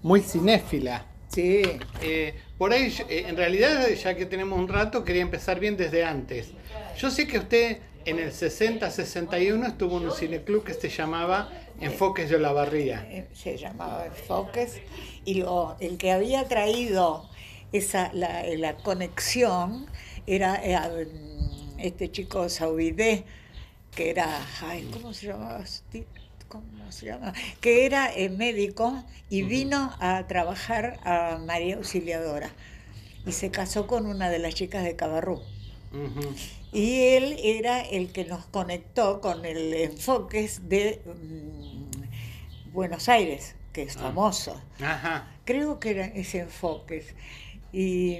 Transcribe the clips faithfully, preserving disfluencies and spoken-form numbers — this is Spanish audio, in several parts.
muy cinéfila. Sí. Eh, por ahí, eh, en realidad, ya que tenemos un rato, quería empezar bien desde antes. Yo sé que usted en el sesenta sesenta y uno estuvo en un cineclub que se llamaba Enfoques de Olavarría. Eh, se llamaba Enfoques, y lo, el que había traído esa, la, la conexión era eh, este chico Saubidé, que era, ay, ¿cómo se llamaba? ¿Cómo se llama? Que era eh, médico y vino a trabajar a María Auxiliadora y se casó con una de las chicas de Cabarrú. Uh-huh. Y él era el que nos conectó con el Enfoques de um, Buenos Aires, que es famoso. Ajá. Creo que era ese Enfoques. Y,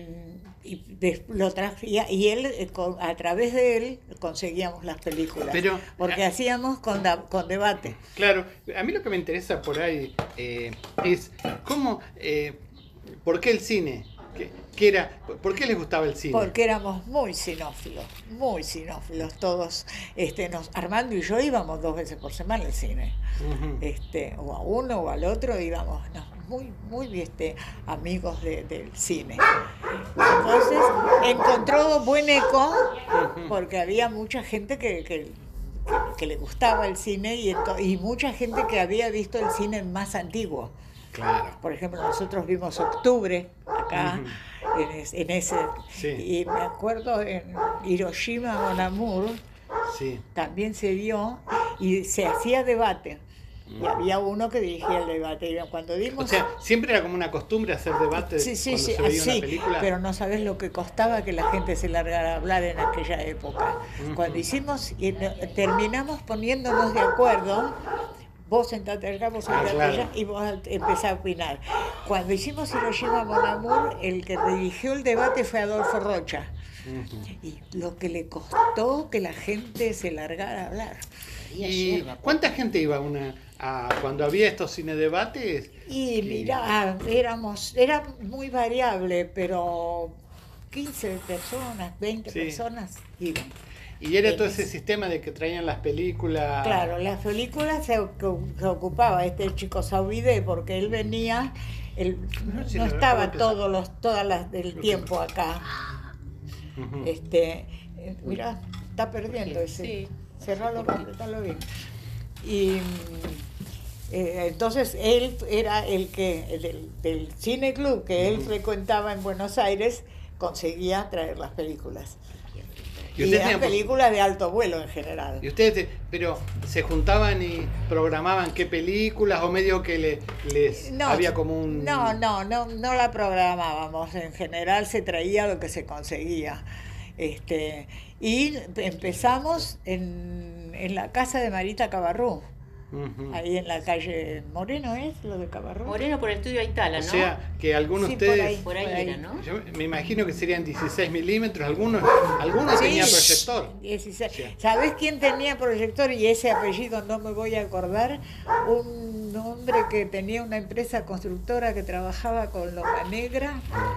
y de, lo traía, y él, a través de él, conseguíamos las películas. Pero, porque a, hacíamos con, da, con debate. Claro, a mí lo que me interesa por ahí eh, es cómo, eh, ¿por qué el cine? ¿Qué, qué era, ¿Por qué les gustaba el cine? Porque éramos muy cinófilos, muy cinófilos todos. Este, nos, Armando y yo íbamos dos veces por semana al cine. Uh-huh. este, o a uno o al otro íbamos, no, muy, muy este, amigos de, del cine. Entonces encontró buen eco porque había mucha gente que, que, que, que le gustaba el cine y, y mucha gente que había visto el cine más antiguo. Claro. Por ejemplo, nosotros vimos Octubre acá, uh-huh. en, es, en ese, sí. Y me acuerdo en Hiroshima Mon Amour, sí. también se vio y se hacía debate. Y había uno que dirigía el debate. Y cuando dimos... O sea, siempre era como una costumbre hacer debate sí, sí, cuando sí, se veía sí, una película. Pero no sabes lo que costaba que la gente se largara a hablar en aquella época. Uh-huh. Cuando hicimos, y terminamos poniéndonos de acuerdo, vos sentate acá, vos sentate ah, claro. allá, y vos empezás a opinar. Cuando hicimos Hiroshima Mon Amour, el que dirigió el debate fue Adolfo Rocha. Uh-huh. Y lo que le costó que la gente se largara a hablar. ¿Y, ¿Y cuánta gente iba a una, a, cuando había estos cinedebates? Y mirá, éramos, era muy variable, pero quince personas, veinte sí. personas iban. Y era todo ese sistema de que traían las películas. Claro, las películas se, se ocupaba este chico Saubidé, porque él venía, él no, no estaba todos los, todas las del tiempo acá. Uh-huh. Este, mirá, está perdiendo ese. Sí. Cerralo, completalo bien. Y eh, entonces él era el que, del, del cine club que él uh-huh. frecuentaba en Buenos Aires, conseguía traer las películas. Y, y eran películas de alto vuelo en general. ¿Y ustedes, pero se juntaban y programaban qué películas o medio que le, les no, había como un... No, no, no, no la programábamos. En general se traía lo que se conseguía. Este, y empezamos en, en la casa de Marita Cabarrú. Uh-huh. Ahí en la calle Moreno, ¿es lo de Cabarrú? Moreno por el estudio Aitala, ¿no? O sea, que algunos sí, de ustedes... Por ahí, por ahí, por ahí era, ¿no? Yo me imagino que serían dieciséis milímetros, algunos, algunos sí, tenían proyector. dieciséis. Sí. ¿Sabés quién tenía proyector? Y ese apellido no me voy a acordar. Un hombre que tenía una empresa constructora que trabajaba con Loma Negra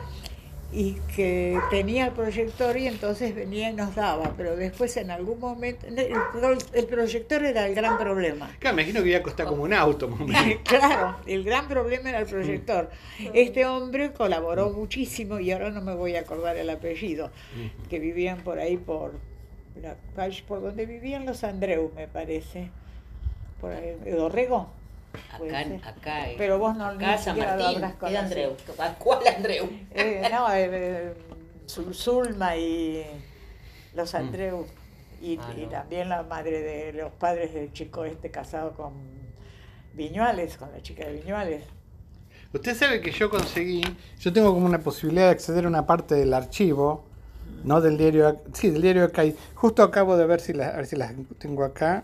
y que tenía el proyector y entonces venía y nos daba, pero después en algún momento el, el proyector era el gran problema. Claro, me imagino que iba a costar como un auto. Claro, el gran problema era el proyector. Este hombre colaboró muchísimo y ahora no me voy a acordar el apellido, que vivían por ahí por la calle, por donde vivían los Andreu, me parece, por ahí, Dorrego. Acá, acá, pero vos no acá San Martín, es Andreu. ¿Cuál Andreu? Eh, no, eh, Zulma y los Andreu. Y, ah, no. y también la madre de los padres del chico este casado con Viñuales, con la chica de Viñuales. Usted sabe que yo conseguí, yo tengo como una posibilidad de acceder a una parte del archivo, no del diario, sí, del diario acá. Justo acabo de ver si las, a ver si las tengo acá.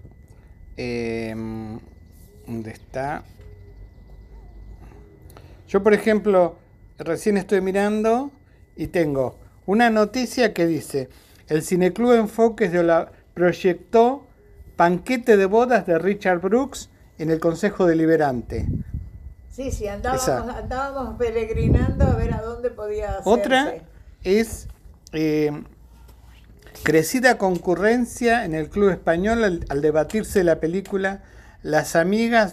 Eh, ¿Dónde está? Yo, por ejemplo, recién estoy mirando y tengo una noticia que dice: el Cineclub Enfoques de Ola proyectó Banquete de bodas de Richard Brooks en el Consejo Deliberante. Sí, sí, andábamos, andábamos peregrinando a ver a dónde podía hacerse. Otra es eh, crecida concurrencia en el Club Español al, al debatirse la película Las amigas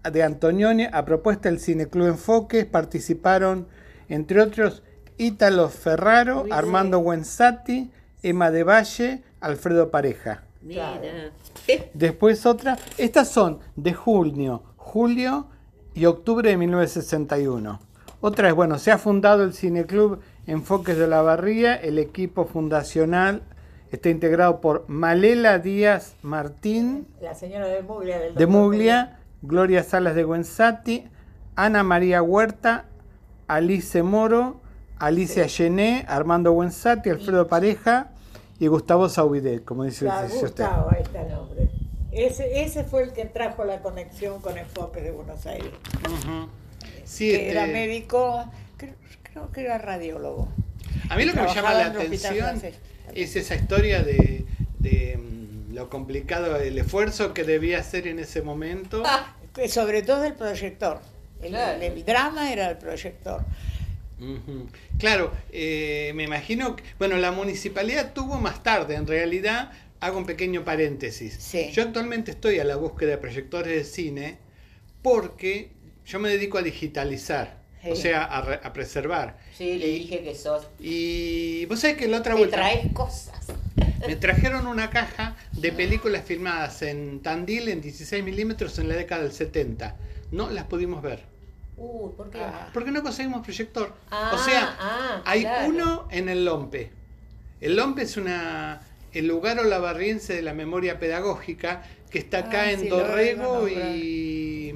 de Antonioni, a propuesta del Cineclub Enfoques, participaron, entre otros, Ítalo Ferraro, Uy, Armando sí. Guenzati, Emma de Valle, Alfredo Pareja. Mira. Después otra, estas son de junio, julio y octubre de mil novecientos sesenta y uno. Otra es, bueno, se ha fundado el Cineclub Enfoques de Olavarría, el equipo fundacional está integrado por Malela Díaz Martín, La señora de Muglia. Del de doctor Muglia, Gloria Salas de Guenzati, Ana María Huerta, Alice Moro, Alicia Gené, Armando Guenzati, Alfredo Pareja y Gustavo Saubidet, como dice, Claro, dice usted. Gustavo, ahí está el nombre. Ese, ese fue el que trajo la conexión con Enfoques de Buenos Aires. Ujú. Sí, Que este, era médico, creo, creo que era radiólogo. a mí lo que me llama Trabajaba la en un hospital atención francés. es esa historia de, de mm, lo complicado, el esfuerzo que debía hacer en ese momento. Ah, sobre todo el proyector. El, Claro. el- el drama era el proyector. Ujú. Claro, eh, me imagino que, bueno, la municipalidad tuvo más tarde, en realidad, hago un pequeño paréntesis. Sí. Yo actualmente estoy a la búsqueda de proyectores de cine porque yo me dedico a digitalizar, Sí. o sea, a, re- a preservar. Sí, le Y- dije que sos. Y vos sabés que la otra Te vuelta traes cosas. me trajeron una caja de películas filmadas en Tandil en dieciséis milímetros en la década del setenta. No las pudimos ver. Uy, ¿por qué? Ah. ¿Por qué no conseguimos proyector? Ah, o sea, ah, hay claro. uno en el Lompe. El Lompe es una el lugar olavarriense de la memoria pedagógica que está acá Ah, en sí, lo Dorrego vengo a y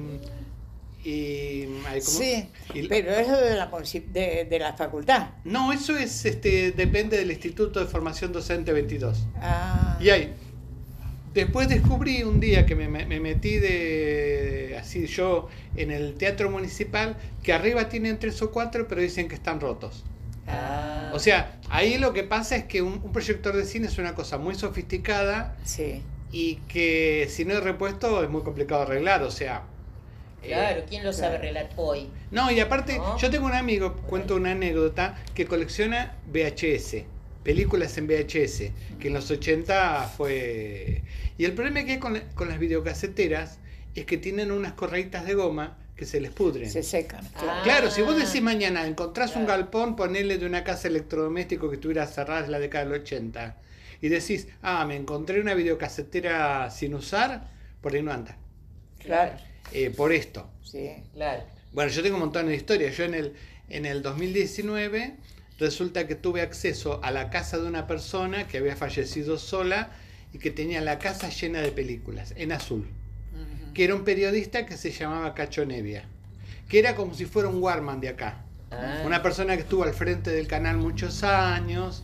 y, ay, ¿cómo? Sí, Y- pero eso de la, munci- de, de la facultad. no, eso es este depende del Instituto de Formación Docente veintidós. Ah, Y hay después descubrí un día que me, me- me metí de así yo en el teatro municipal que arriba tienen tres o cuatro pero dicen que están rotos. Ah. O sea, ahí lo que pasa es que un, un proyector de cine es una cosa muy sofisticada sí. y que si no hay repuesto es muy complicado arreglar, o sea... eh, Claro, ¿quién lo sabe claro. arreglar hoy? no, y aparte, ¿No? yo tengo un amigo, cuento una anécdota, que colecciona V H S, películas en V H S, que en los ochenta fue... Y el problema que hay con, la- con las videocaseteras es que tienen unas correitas de goma que se les pudren. Se secan. Claro. Ah. Claro, si vos decís mañana, encontrás un Claro. galpón, ponele de una casa electrodoméstico que estuviera cerrada en la década del ochenta, y decís, ah, me encontré una videocasetera sin usar, por ahí no anda. Claro. Eh, por esto. Sí. Claro. Bueno, yo tengo un montón de historias. Yo en el, en el dos mil diecinueve resulta que tuve acceso a la casa de una persona que había fallecido sola y que tenía la casa llena de películas, en azul. Que era un periodista que se llamaba Cacho Nevia, que era como si fuera un Warman de acá. Ah. Una persona que estuvo al frente del canal muchos años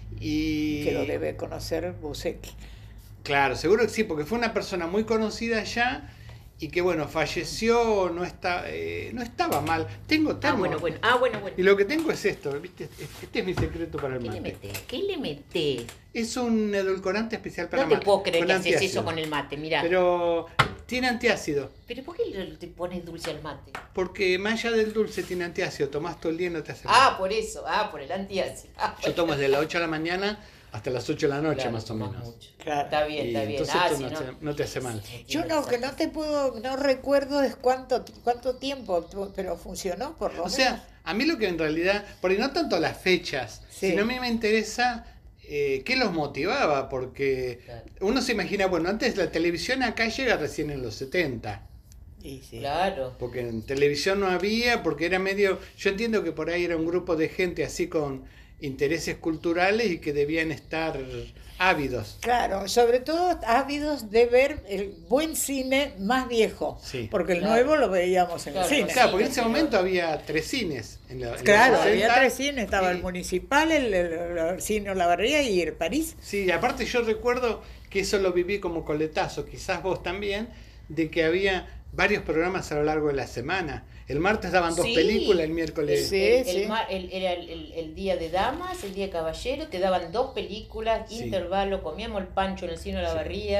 y... Que lo debe conocer Busecki. Claro, seguro que sí, porque fue una persona muy conocida allá y que, bueno, falleció, no, está, eh, no estaba mal. Tengo Ah, termo. bueno, bueno. Ah, bueno, bueno. Y lo que tengo es esto, ¿viste? Este es mi secreto para el ¿Qué le mate. metés? ¿Qué le metés? Es un edulcorante especial para No te mate. puedo creer con que haces antiácido. eso con el mate, mirá. Pero, Pero tiene antiácido, ¿por qué le- te pones dulce al mate? porque más allá del dulce tiene antiácido. Tomás todo el día y no te hace mal. Ah, por eso. Ah, por el antiácido. Ah, Yo tomo desde las ocho de la mañana hasta las ocho de la noche, claro, más o tomás menos. mucho. Claro. Está bien, Y está bien. entonces Ah, esto si no, no, te, no te hace mal. Yo no, que no te puedo, no recuerdo es cuánto, cuánto tiempo, tu- pero funcionó por lo O menos. sea, a mí lo que en realidad, porque no tanto las fechas, Sí. sino a mí me interesa eh, qué los motivaba, porque Claro. uno se imagina, bueno, antes la televisión acá llega recién en los setenta. Y sí. Claro. Porque en televisión no había, porque era medio, yo entiendo que por ahí era un grupo de gente así con intereses culturales y que debían estar ávidos. Claro, sobre todo ávidos de ver el buen cine más viejo, Sí. porque el Claro. nuevo lo veíamos en Claro, el cine. Claro, porque en sí, ese sí, momento no. había tres cines. En la, en Claro, los había sesenta, tres cines, estaba y- el municipal, el, el- el cine Olavarría y el París. Sí, y aparte yo recuerdo que eso lo viví como coletazo, quizás vos también, de que había varios programas a lo largo de la semana. El martes daban dos Sí. películas, el miércoles... Sí, el, sí. el mar- el- era el, el- el día de damas, el día de caballero, te daban dos películas, Sí. intervalo, comíamos el pancho en el cine de la barría.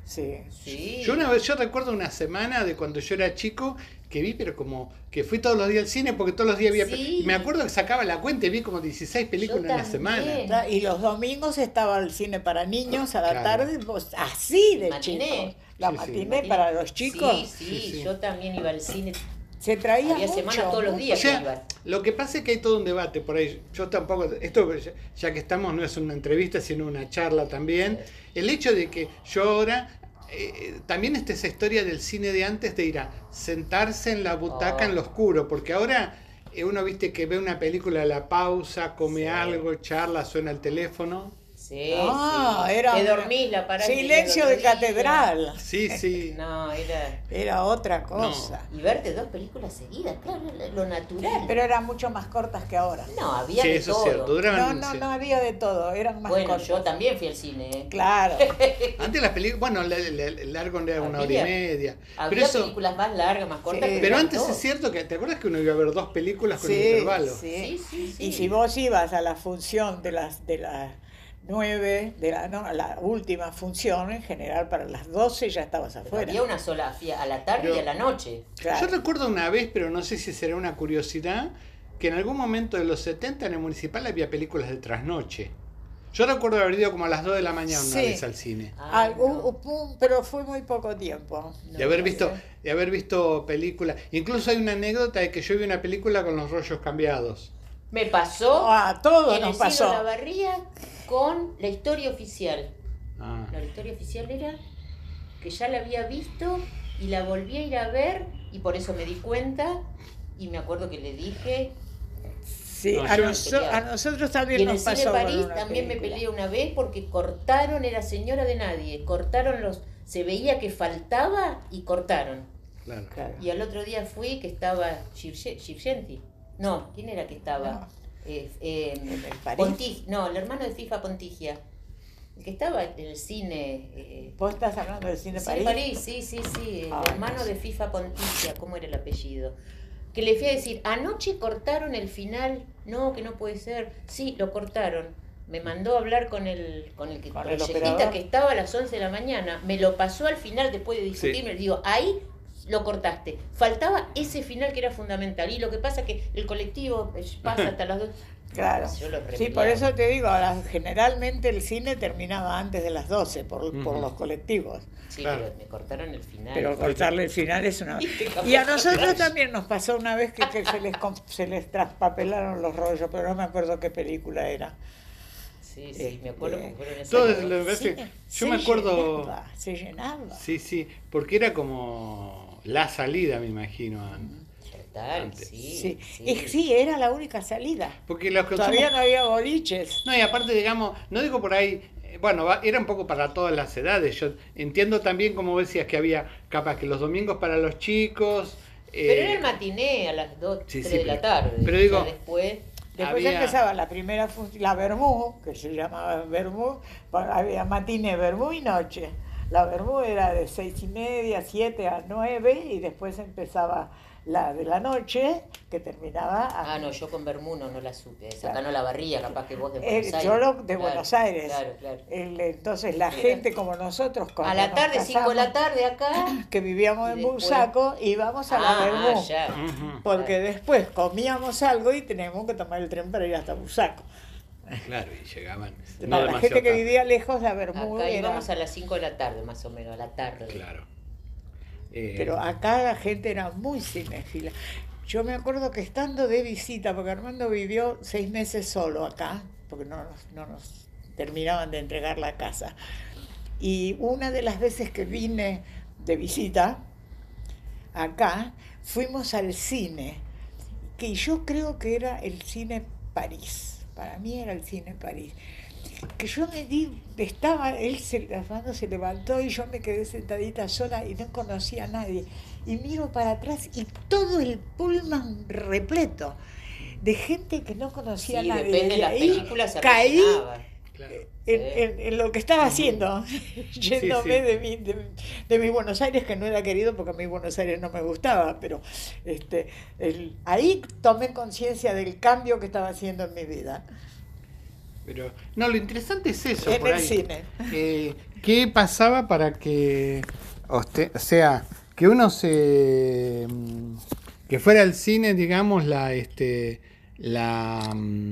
Sí. Sí. Yo una vez, yo recuerdo una semana de cuando yo era chico que vi, pero como que fui todos los días al cine porque todos los días había... Sí. Y me acuerdo que sacaba la cuenta y vi como dieciséis películas Yo en una también. semana. Y los domingos estaba el cine para niños a la Claro. tarde, pues, así de Matiné. chicos. La Sí, sí. matiné Matiné. para los chicos. Sí, sí, Sí, sí. yo también iba al cine. Se traía Había mucho, semanas todos los mucho. O días que sea, iba. lo que pasa es que hay todo un debate por ahí. Yo tampoco, esto ya- ya que estamos no es una entrevista, sino una charla también. El hecho de que yo ahora, eh, también está esa historia del cine de antes de ir a sentarse en la butaca Oh. en lo oscuro, porque ahora eh, uno viste que ve una película a la pausa, come Sí. algo, charla, suena el teléfono. Sí, Ah, sí. era Te un- dormís, la parás. y Silencio te de dormís. catedral. Sí, sí. No, era... Era otra cosa. Y verte dos películas seguidas, claro, lo natural. Pero eran mucho más cortas que ahora. No, había Sí, de eso es todo. cierto. No, Duraban, no, sí. no había de todo, eran más Bueno, cortas. yo también fui al cine. ¿eh? Claro. Antes las películas, bueno, el, el- el largo era una hora y Había- media. Había Pero eso, películas más largas, más cortas. Sí. pero eran antes dos. es cierto que, ¿te acuerdas que uno iba a ver dos películas con Sí, intervalo? sí. Sí, sí, sí. Y si vos ibas a la función de las de las nueve, de la, no, a la última función, en general para las doce ya estabas Pero afuera. había una sola, fía- a la tarde Pero- y a la noche. Claro. Yo recuerdo una vez, pero no sé si será una curiosidad, que en algún momento de los setenta en el municipal había películas de trasnoche. Yo recuerdo haber ido como a las dos de la mañana una Sí. vez al cine. Ah, Algo- no. un- pero fue muy poco tiempo. De haber visto, de haber visto películas. Incluso hay una anécdota de que yo vi una película con los rollos cambiados. Me pasó Ah, todo en nos el cine pasó. La Barría con la historia oficial. Ah. No, la historia oficial era que ya la había visto y la volví a ir a ver y por eso me di cuenta y me acuerdo que le dije. Sí, No, a, yo- noso- a nosotros también Y en el nos cine pasó. con París una también me película. peleé una vez porque cortaron, era señora de nadie, cortaron los, se veía que faltaba y cortaron. Claro. Claro. Y al otro día fui que estaba Girge- Girgenti. No, ¿quién era que estaba? No. Eh, eh, ¿En el París? Ponti- no, el hermano de FIFA Pontigia. El que estaba en el cine. Eh, ¿Vos estás hablando del cine Cine París? París, sí, sí, sí. El Ah, hermano no sé. de FIFA Pontigia, ¿cómo era el apellido? Que le fui a decir, anoche cortaron el final. No, que no puede ser. Sí, lo cortaron. Me mandó a hablar con el, con el que ¿Con el proyectista operador? que estaba a las once de la mañana. Me lo pasó al final después de discutir. Sí. Me digo, ahí lo cortaste. Faltaba ese final que era fundamental. Y lo que pasa es que el colectivo eh, pasa hasta las dos. Claro. Yo lo Sí, repeleaba. por eso te digo, ahora, generalmente el cine terminaba antes de las doce por, por Ujú. los colectivos. Sí, Claro. pero me cortaron el final. Pero cortarle el final es una... Viste cómo Y a cortar. nosotros también nos pasó una vez que, que se, les, com- se les traspapelaron los rollos, pero no me acuerdo qué película era. Sí, sí, me acuerdo Este, que fueron esas Todo dos. lo- Parece- Sí, yo se me acuerdo- llenaba, se llenaba. Sí, sí, porque era como la salida, me imagino. Total, Antes. sí. Sí. sí. Y sí, era la única salida. Porque los Todavía consumos... no había boliches. No, y aparte, digamos, no digo por ahí, eh, bueno, va- era un poco para todas las edades. Yo entiendo también, como decías, que había capaz que los domingos para los chicos. eh, Pero era el matiné a las dos, Sí, tres sí, de la pero- tarde. pero digo- Ya después, Después Había- empezaba la primera función, la Bermú, que se llamaba Bermú, pa- había matiné, Bermú y noche. La Bermú era de seis y media, siete a nueve, y después empezaba la de la noche, que terminaba a... ah, no, yo con Bermuno no la supe. Esa, Claro. acá no la barría, capaz que vos de Eh, Buenos Aires. yo lo de Claro, Buenos Aires. Claro, claro. El- entonces la gente como nosotros, cuando A la nos tarde, cinco de la casamos, tarde acá. que vivíamos y en después- Bursaco, íbamos a la Ah, Bermú. ah, ya. Ujú. Porque después comíamos algo y teníamos que tomar el tren para ir hasta Bursaco. Claro, y llegaban. No Para la demasiado gente que tarde. vivía lejos, la Bermú Acá era... íbamos a las cinco de la tarde, más o menos, a la tarde. Claro. Eh, Pero acá la gente era muy cinéfila. Yo me acuerdo que estando de visita, porque Armando vivió seis meses solo acá, porque no nos, no nos terminaban de entregar la casa. Y una de las veces que vine de visita acá, fuimos al cine, que yo creo que era el cine París. Para mí era el cine París. Que yo me di, estaba, él se, Armando se levantó y yo me quedé sentadita sola y no conocía a nadie. Y miro para atrás y todo el pullman repleto de gente que no conocía Sí, a nadie. depende de Y las ahí películas, se caí rellenaba. claro. en, en- en lo que estaba haciendo, yéndome sí. De, mi, de, de mi Buenos Aires, que no era querido porque a mí Buenos Aires no me gustaba, pero este, el- ahí tomé conciencia del cambio que estaba haciendo en mi vida. Pero, no, lo interesante es eso. En por el ahí. cine. Eh, ¿Qué pasaba para que, usted, o sea, que uno se, que fuera al cine, digamos, la, este, la,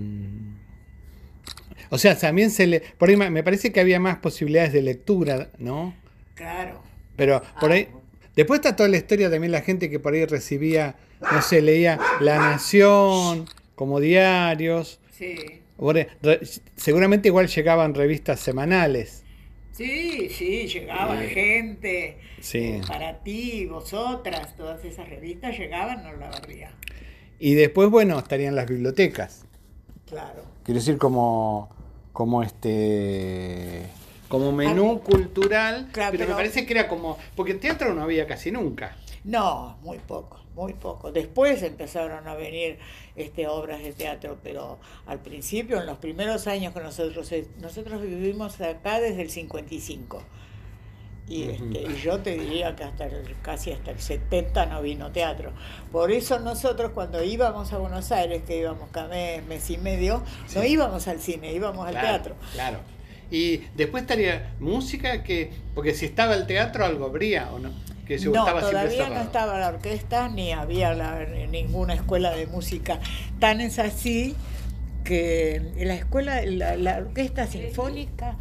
o sea, también se le, por ahí me parece que había más posibilidades de lectura, ¿no? Claro. Pero por ahí, después está toda la historia también, la gente que por ahí recibía, no sé, leía La Nación como diarios. Sí. Seguramente igual llegaban revistas semanales. Sí, sí, llegaba Eh, gente, sí. eh, Para Ti, Vosotras, todas esas revistas llegaban a Olavarría. Y después, bueno, estarían las bibliotecas. Claro. Quiero decir, como, como este, como menú Ah, cultural, claro, pero, pero- me parece que era como, porque en teatro no había casi nunca. No, muy poco, muy poco. Después empezaron a venir este, obras de teatro, pero al principio, en los primeros años que nosotros, nosotros vivimos acá desde el cincuenta y cinco. Y, este, y yo te diría que hasta el, casi hasta el setenta no vino teatro. Por eso nosotros cuando íbamos a Buenos Aires, que íbamos cada mes, mes y medio, no Sí. íbamos al cine, íbamos al Claro, teatro. Claro. Y después estaría música que, porque si estaba el teatro algo habría, ¿o no? Que se No, estaba siempre todavía no cerrado. estaba la orquesta, ni había la- ninguna escuela de música. Tan es así que la escuela, la, la orquesta sinfónica,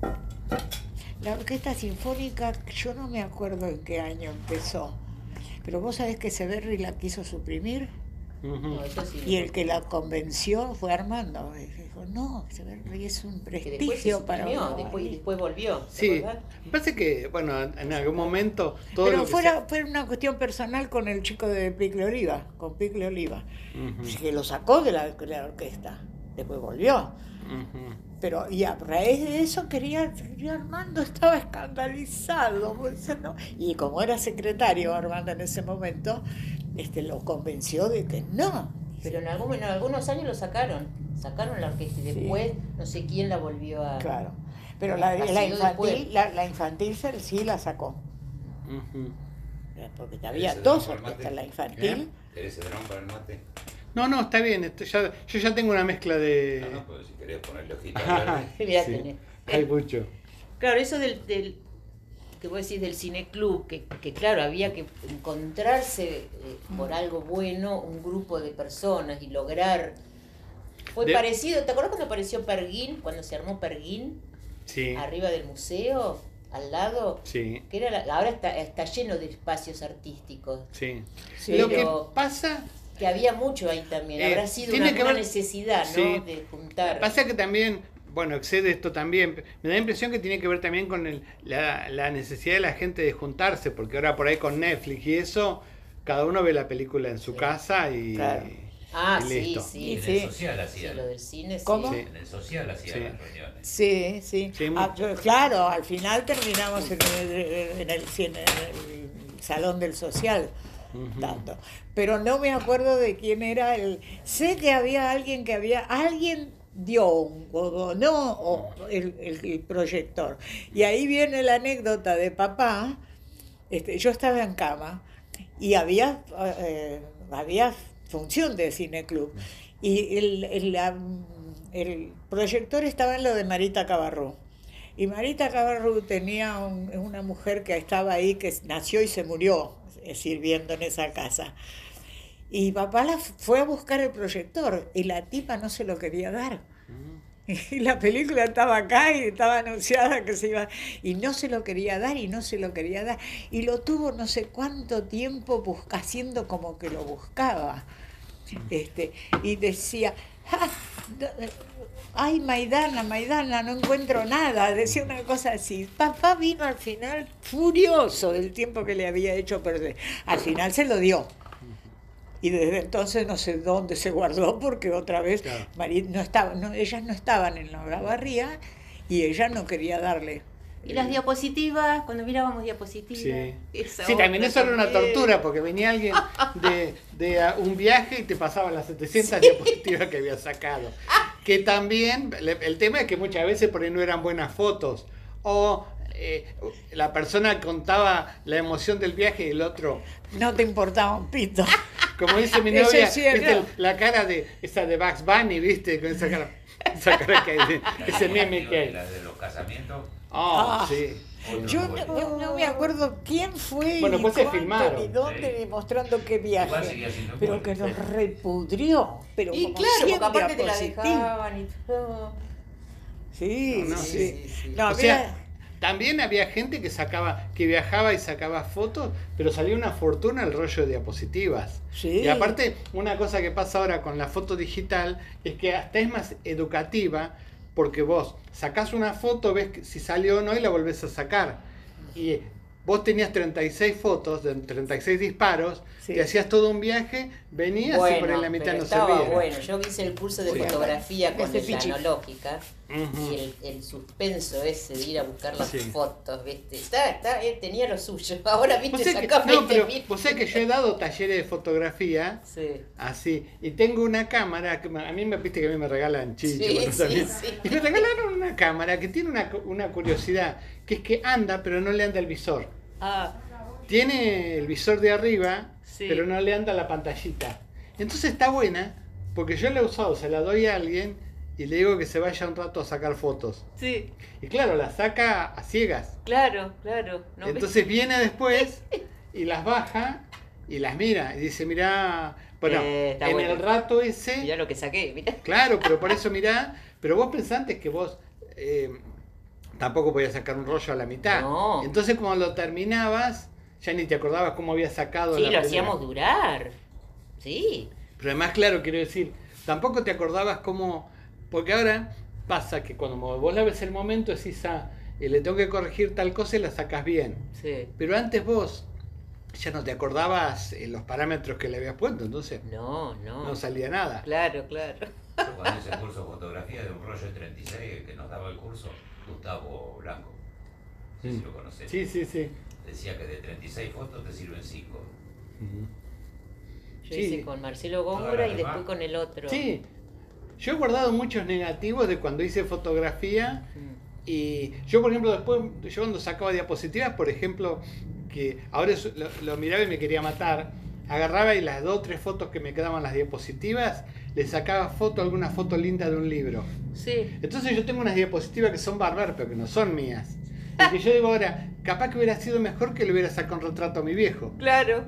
la orquesta sinfónica, yo no me acuerdo en qué año empezó, pero vos sabés que Severri la quiso suprimir. Ujú. No, eso sí. Y el que la convenció fue Armando. Y dijo, no, Severri es un Que después se prestigio para suprimió, Olavarría. después, después volvió. ¿te Sí, acordás? me parece que, bueno, en algún momento todo Pero lo que fuera, fue una cuestión personal con el chico de Picle Oliva, con Picle Oliva, se... Ujú, que lo sacó de la, de la orquesta, después volvió. ujú. Pero y a raíz de eso quería, quería Armando estaba escandalizado, pues, ¿no? Y como era secretario Armando en ese momento, este, lo convenció de que no. Pero en, algún, en algunos años lo sacaron. Sacaron la orquesta y Sí. después no sé quién la volvió a... Claro. Pero la, Ha la sido infantil, después. la, la infantil se- sí la sacó. Ujú. Porque había Ese dos drama orquestas, mate. la infantil. ¿Querés cedrón para el mate? No, no, está bien. Esto ya, yo ya tengo una mezcla de... No, no, pues si querés ponerle hojita Ajá, verde. Mirá, sí, tenés. hay mucho. Claro, eso del, del que vos decís del cineclub, que, que claro, había que encontrarse eh, por algo bueno un grupo de personas y lograr... Fue De- parecido, ¿te acuerdas cuando apareció Perguín, cuando se armó Perguín, Sí, arriba del museo, al lado? sí, Que era la- ahora está, está lleno de espacios artísticos, sí. Sí, Lo que pero- pasa... que había mucho ahí también, Eh, habrá sido tiene una, que una ver- necesidad, ¿no? sí. De juntar. Pasa que también, bueno, excede esto también, me da la impresión que tiene que ver también con el- la, la necesidad de la gente de juntarse, porque ahora por ahí con Netflix y eso, cada uno ve la película en su Sí. casa y, Claro. Ah, y sí, listo. sí. Y en Sí. el social Sí, hacían. lo del cine, sí. ¿Cómo? Sí. En el social hacían Sí. las reuniones. Sí, sí. Sí, Ah, yo- claro, al final terminamos en el, en el cine, en el salón del social, Ujú. tanto. Pero no me acuerdo de quién era el. Sé que había alguien que había. Alguien dio un, o donó o el, el- el proyector. Y ahí viene la anécdota de papá. Este, yo estaba en cama y había, eh, había función de cineclub. Y el, el, la- el proyector estaba en lo de Marita Cabarrú. Y Marita Cabarrú tenía un- una mujer que estaba ahí, que nació y se murió eh, sirviendo en esa casa. Y papá la f- fue a buscar el proyector y la tipa no se lo quería dar. Y la película estaba acá y estaba anunciada que se iba, y no se lo quería dar y no se lo quería dar. Y lo tuvo no sé cuánto tiempo busca, haciendo como que lo buscaba. Este, y decía, "Ah, da- ay Maidana, Maidana, no encuentro nada", decía una cosa así. Papá vino al final furioso del tiempo que le había hecho perder. Al final se lo dio. Y desde entonces no sé dónde se guardó, porque otra vez Claro. Mari- no estaba, no, ellas no estaban en la Olavarría y ella no quería darle. Y las diapositivas, cuando mirábamos diapositivas. Sí, esa sí, también otra eso era una también. tortura, porque venía alguien de, de a un viaje y te pasaba las setecientas diapositivas que había sacado. Que también, le- el tema es que muchas veces por ahí no eran buenas fotos, o eh, la persona contaba la emoción del viaje y el otro, No te importaba un pito. como dice mi Eso novia, es cierto. ¿viste? La cara de esa de Bugs Bunny, ¿viste? Con esa cara, esa cara que hay, ese meme que hay. Las de los casamientos, Ah, Ah. sí. Hoy Yo no no, me no- no me acuerdo quién fue Bueno, ni pues se cuánto, filmaron. ni dónde, Sí. ni mostrando qué Igual viaje. seguía siendo Pero igual, que nos sí. repudrió. Pero Y como claro, cien porque aparte te la diapositivas. dejaban y todo. Sí, No, no, sí. sí, sí. No, O había- sea, también había gente que sacaba, que viajaba y sacaba fotos, pero salía una fortuna el rollo de diapositivas. Sí. Y aparte, una cosa que pasa ahora con la foto digital es que hasta es más educativa, porque vos sacás una foto, ves que si salió o no y la volvés a sacar. Y vos tenías treinta y seis fotos, de treinta y seis disparos, Sí. te hacías todo un viaje, venías y por ahí la mitad pero no estaba servía. bueno. Yo hice el curso de Sí. fotografía con Ese la fichi. analógica Ujú. y el, el suspenso ese de ir a buscar las Sí. fotos, ¿viste? Está, está, eh, tenía lo suyo. Ahora, Vos ¿viste? sabés que, Sacá no, veinte pero mil. vos sabés que yo he dado talleres de fotografía. Sí. Así, y tengo una cámara, que me- a mí me viste que a mí me regalan chicho, Sí, bueno, sí, también. sí. Y me regalaron una cámara que tiene una, cu- una curiosidad, que es que anda pero no le anda el visor. Ah, Tiene el visor de arriba, Sí. pero no le anda la pantallita. Entonces está buena, porque yo la he usado, se la doy a alguien y le digo que se vaya un rato a sacar fotos. sí, Y claro, la saca a ciegas. claro, claro. ¿No ves? Entonces viene después y las baja y las mira y dice, mirá, bueno, Eh, está en bueno. el rato ese... Mirá lo que saqué, mirá. Claro, pero por eso mirá, pero vos pensantes que vos eh, tampoco podías sacar un rollo a la mitad. No. Entonces cuando lo terminabas, ya ni te acordabas cómo había sacado Sí, la lo primera. hacíamos durar. Sí. Pero además, claro, quiero decir, tampoco te acordabas cómo... Porque ahora pasa que cuando vos la ves el momento decís, ah, eh, le tengo que corregir tal cosa y la sacas bien. Sí. Pero antes vos ya no te acordabas eh, los parámetros que le habías puesto, entonces No, no. no salía nada. Claro, claro. Yo cuando hice el curso de fotografía de un rollo de treinta y seis, el que nos daba el curso, Gustavo Blanco. No sé si lo conocés. Sí, sí, sí. Decía que de treinta y seis fotos te sirven cinco. Yo Sí. hice con Marcelo Todas Góngora las y demás. después con el otro. Sí, yo he guardado muchos negativos de cuando hice fotografía Mm. y yo, por ejemplo, después, yo cuando sacaba diapositivas, por ejemplo, que ahora eso lo, lo miraba y me quería matar, agarraba y las dos o tres fotos que me quedaban en las diapositivas, le sacaba foto, alguna foto linda de un libro. Sí. Entonces yo tengo unas diapositivas que son bárbaras, pero que no son mías. Y que yo digo ahora, capaz que hubiera sido mejor que le hubiera sacado un retrato a mi viejo. Claro.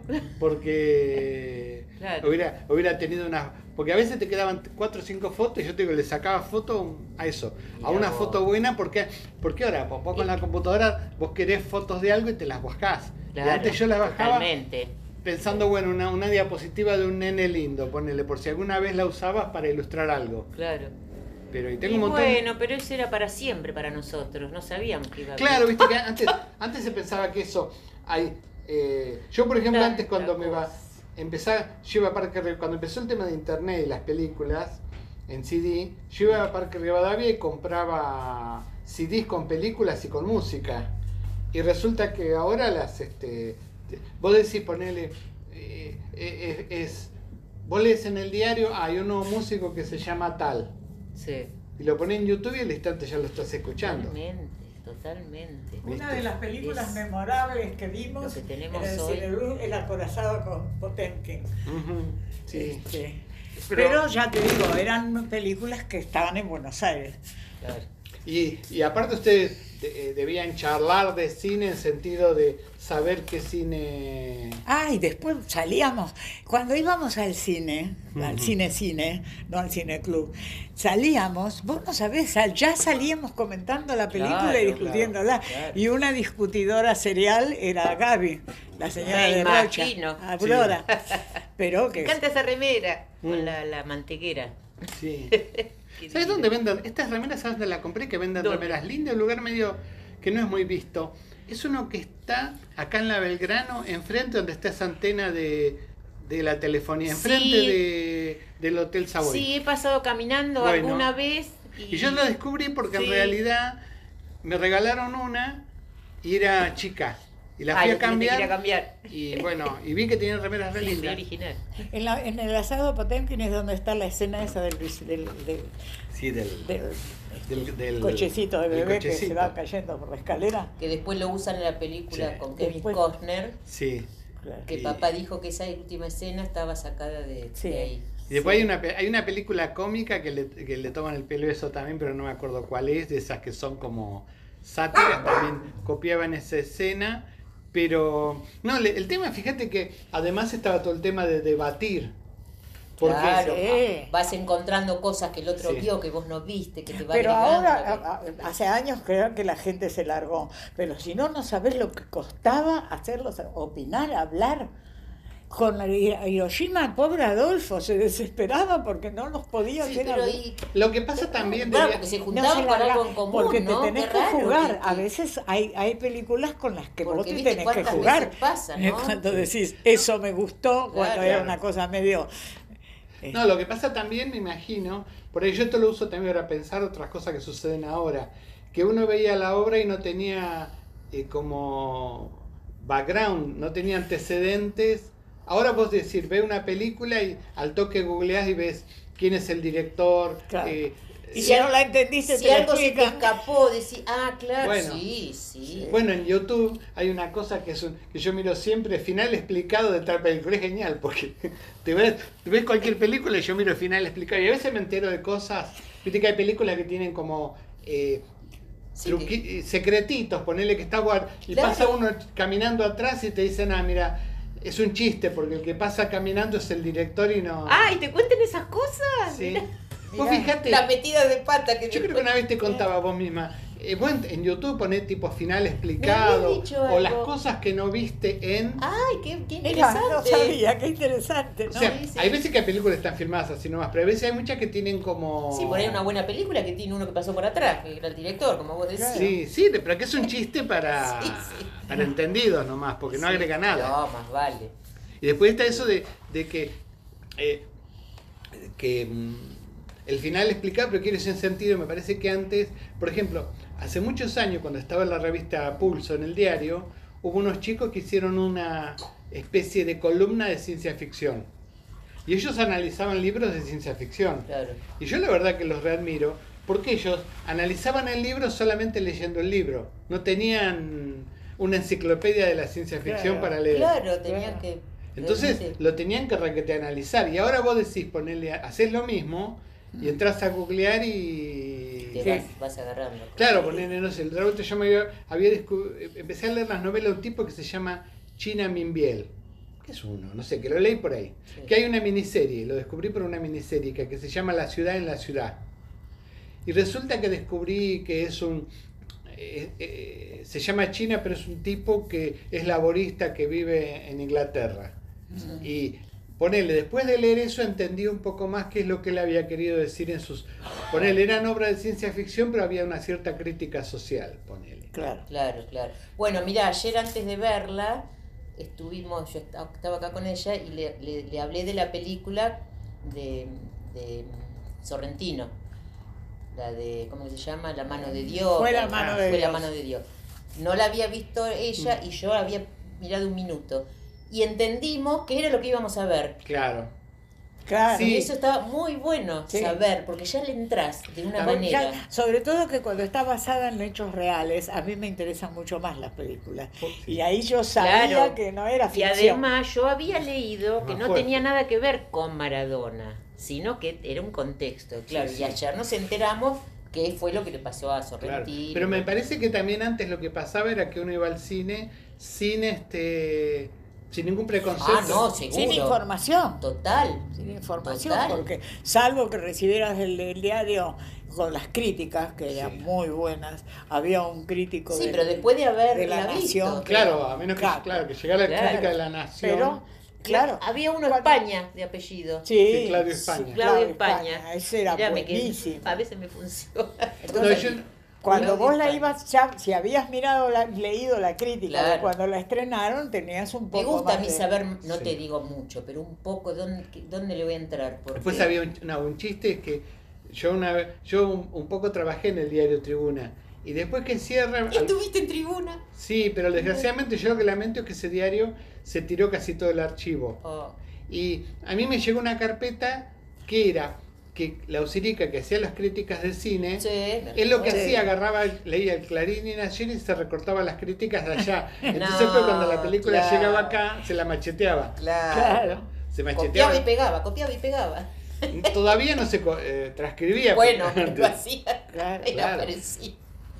Porque Claro. hubiera, hubiera tenido una... Porque a veces te quedaban cuatro o cinco fotos y yo te digo, le sacaba foto a eso, a Mirá una vos. foto buena, porque, porque ahora vos, vos con la computadora vos querés fotos de algo y te las bajás. Claro, y antes yo las bajaba totalmente. pensando, bueno, una, una diapositiva de un nene lindo, ponele, por si alguna vez la usabas para ilustrar algo. Claro. Pero y tengo Y un montón... bueno, pero eso era para siempre para nosotros. No sabíamos que iba a Claro, haber. viste que antes, antes se pensaba que eso hay. eh, yo, por ejemplo, Tanta antes cuando me va cosa. empezar, yo iba a Parque Ri- cuando empezó el tema de internet y las películas en C D, yo iba a Parque Rivadavia y compraba C Ds con películas y con música. Y resulta que ahora las, este, te- vos decís ponele, eh, eh, es, es- vos lees en el diario, hay un nuevo músico que se llama tal. Sí. Y lo ponés en YouTube y al instante ya lo estás escuchando. Totalmente, totalmente. Una de las películas Es memorables que vimos lo que tenemos en el hoy. Cineluz, El acorazado con Potemkin. Ujú, sí. Este, Pero- pero, ya te digo, eran películas que estaban en Buenos Aires. Claro. Y, y aparte ustedes de- eh, debían charlar de cine en sentido de saber qué cine... Ah, y después salíamos, cuando íbamos al cine, al Ujú. cine cine, no al cine club, salíamos, vos no sabés, sal- ya salíamos comentando la película Claro, y discutiéndola. claro. Y una discutidora serial era Gaby, la señora Me de Rocha, imagino. Aurora. Pero Me que encanta esa remera Mm. con la, la mantequera. Sí. Qué ¿Sabes linda. dónde venden? Estas remeras, ¿sabes dónde la compré? Que venden ¿Dónde? remeras lindas, un lugar medio que no es muy visto. Es uno que está acá en la Belgrano, enfrente donde está esa antena de, de la telefonía, enfrente Sí. de, del Hotel Savoy. Sí, he pasado caminando Bueno. alguna vez. Y, Y yo lo descubrí porque en Sí. realidad me regalaron una y era chica. Y la Ah, fui lo a tenés que ir cambiar. a cambiar. Y bueno, y vi que tenían remeras re Sí, soy lindas. original. en, la- en el asado Potemkin es donde está la escena esa del, bis- del, del, Sí, del, del del, del- cochecito de del bebé que se cochecito. va cayendo por la escalera. Que después lo usan en la película Sí. con Kevin Después- Costner. Sí. Claro. Que Y- papá dijo que esa última escena estaba sacada de, Sí. de ahí. Y después hay una, pe- hay una película cómica que le, que le toman el pelo eso también, pero no me acuerdo cuál es, de esas que son como sátiras también copiaban esa escena, pero no, le- el tema, fíjate que además estaba todo el tema de debatir, porque Claro, Sí. vas encontrando cosas que el otro Sí. vio, que vos no viste, que te va Pero agregando, ahora, que- a- a- hace años creo que la gente se largó. Pero si no, no sabés lo que costaba hacerlos opinar, hablar. Con la Hiroshima, pobre Adolfo, se desesperaba porque no los podía Sí, hacer pero hablar. y- lo que pasa también Claro, de- porque se No juntaban se por larga- algo en común, porque ¿no? te tenés Qué que raro, jugar. que- A veces hay, hay películas con las que Porque vos te viste tenés que cuántas jugar. veces pasa, Eh, ¿no? Cuando decís, eso me gustó, cuando Claro. era una cosa medio... No, lo que pasa también, me imagino, por ahí yo esto lo uso también para pensar otras cosas que suceden ahora, que uno veía la obra y no tenía eh, como background, no tenía antecedentes. Ahora vos decís, ve una película y al toque googleás y ves quién es el director. Claro. eh, Y Si si al- no la entendiste, Si te la algo se te explican. escapó, decís, ah, claro, Bueno. sí, sí. Bueno, en YouTube hay una cosa que, es un- que yo miro siempre, final explicado de tal película. Es genial, porque te ves, te ves cualquier película y yo miro el final explicado. Y a veces me entero de cosas, viste que hay películas que tienen como eh, Sí, truqui- que- eh, secretitos, ponele que está guard y Claro. pasa uno caminando atrás y te dicen, ah, mira, es un chiste, porque el que pasa caminando es el director y no... Ah, ¿y te cuenten esas cosas? sí. Mirá. Vos Mirá. fijate, La metida de pata que yo creo que después- una vez te contaba vos misma, eh, vos en, en YouTube ponés tipo final Me explicado, habías dicho o las algo. cosas que no viste en... Ay, qué, qué Mira, interesante. no sabía, qué interesante, O ¿no? sea, Sí, sí. hay veces que hay películas que están filmadas así nomás, pero a veces hay muchas que tienen como... Sí, por ahí una buena película que tiene uno que pasó por atrás, que era el director, como vos decís. Sí, sí, pero que es un chiste para, Sí, sí. para entendidos nomás, porque no Sí. agrega nada. No, más vale. Y después está eso de, de que, eh, que mm, el final explicado, pero quiere ese sentido. Me parece que antes, por ejemplo, hace muchos años, cuando estaba en la revista Pulso, en el diario, hubo unos chicos que hicieron una especie de columna de ciencia ficción. Y ellos analizaban libros de ciencia ficción. Claro. Y yo la verdad que los readmiro, porque ellos analizaban el libro solamente leyendo el libro. No tenían una enciclopedia de la ciencia ficción Claro. para leer. Claro, tenían Claro. que. Entonces realmente- lo tenían que requete analizar. Y ahora vos decís, ponerle, haces lo mismo y entras a googlear y... te Sí. vas, vas agarrando. Claro, ponerle, no sé, el otra vez yo me había, había descu- empecé a leer las novelas de un tipo que se llama China Minbiel. ¿Qué es uno? No sé, que lo leí por ahí. Sí. Que hay una miniserie, lo descubrí por una miniserie que, que se llama La ciudad en la ciudad. Y resulta que descubrí que es un... eh, eh, se llama China, pero es un tipo que es laborista que vive en Inglaterra. Y ponele, después de leer eso entendí un poco más qué es lo que él había querido decir en sus... Ponele, eran obras de ciencia ficción, pero había una cierta crítica social, ponele. Claro. Claro, claro. Bueno, mira, ayer antes de verla, estuvimos, yo esta- estaba acá con ella y le, le- le hablé de la película de, de Sorrentino, la de, ¿cómo se llama? La mano de Dios. Fue la mano de Fue la Dios. mano de Dios. No la había visto ella y yo había mirado un minuto. Y entendimos que era lo que íbamos a ver. Claro. Claro. Sí. Y eso estaba muy bueno Sí. saber, porque ya le entras de una También manera. Ya, sobre todo que cuando está basada en hechos reales, a mí me interesan mucho más las películas. Sí. Y ahí yo sabía Claro. que no era Y ficción. además yo había leído que Más no fuerte. tenía nada que ver con Maradona, sino que era un contexto, claro. Sí, Y sí. ayer nos enteramos qué fue lo que le pasó a Claro. Sorrentino. Pero me parece que también antes lo que pasaba era que uno iba al cine sin este sin ningún preconcepto. Ah, no, seguro. Sin información. Total. Sin información, Total. porque salvo que recibieras el, el diario con las críticas, que eran Sí. muy buenas, había un crítico Sí, de, pero después de haberla de la visto. Nación. Claro, a menos que Claro. claro, que llegara la Claro. crítica de la Nación. Pero, claro. Había uno Cuando- España de apellido. Sí, Sí, Claudio España. Claudio Claudio España. Ese era Mirá, me quedé- buenísimo. a veces me funciona. Entonces, No, yo- cuando Claudio vos la España. ibas, ya, si habías mirado, la, leído la crítica de Claro. cuando la estrenaron, tenías un poco Me gusta a más mí de- saber, no Sí. te digo mucho, pero un poco dónde, dónde le voy a entrar. Porque... Después había un, no, un chiste que yo una vez, yo un, un poco trabajé en el diario Tribuna y después que cierra, ¿Y estuviste en tribuna? sí, pero desgraciadamente yo lo que lamento es que ese diario se tiró casi todo el archivo. Oh. Y a mí me llegó una carpeta que era que la Usirica, que hacía las críticas de cine, Sí, me él lo que recuerdo. hacía, agarraba, leía el Clarín y Nacional y se recortaba las críticas de allá. Entonces No, después cuando la película claro. llegaba acá, se la macheteaba. Claro. Claro. Se Copiaba macheteaba. y pegaba, copiaba y pegaba. Todavía no se co- eh, transcribía. Bueno, porque pero lo antes. hacía. Claro, Era claro. parecido.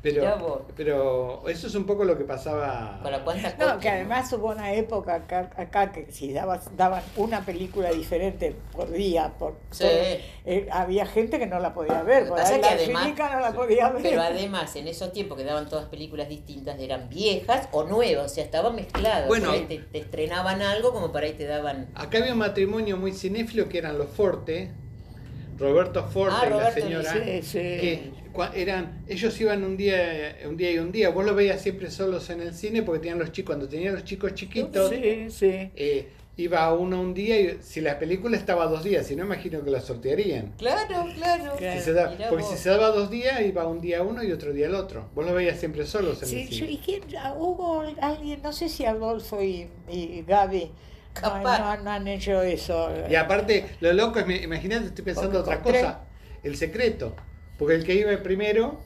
Mirá Pero, vos. pero eso es un poco lo que pasaba. Con la cuánta No, copia, que además hubo una época acá, acá que si dabas, daban una película diferente por día, por Sí. por- eh, había gente que no la podía ver, Lo que por pasa ahí es que la además- chica no la Sí. podía ver. Pero además, en esos tiempos que daban todas películas distintas, eran viejas o nuevas, o sea, estaban mezcladas. Bueno. Por ahí te, te estrenaban algo como por ahí te daban... Acá había un matrimonio muy cinéfilo que eran los Forte, Roberto Forte Ah, y la Roberto, señora, sí, sí. que cua- eran, ellos iban un día, un día y un día, vos los veías siempre solos en el cine porque tenían los chicos, cuando tenían los chicos chiquitos, Sí, sí. eh, iba uno un día y si la película estaba dos días, si no imagino que la sortearían. Claro, claro. Claro. Si se da- Mirá porque vos. si se daba dos días, iba un día uno y otro día el otro. Vos los veías siempre solos en Sí, el yo- cine. ¿y quién? Ah, hubo alguien, no sé si Adolfo y, y Gaby no, Capaz. no- no han hecho eso. Y aparte, lo loco es, me- imagínate, estoy pensando Porque otra con cosa, el secreto. Porque el que iba primero,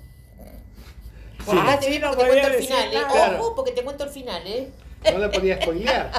Ah, Sí, te no porque te podía cuento el decir final, ¿eh? nada. Claro. Ojo, porque te cuento el final, ¿eh? no la podía spoilear.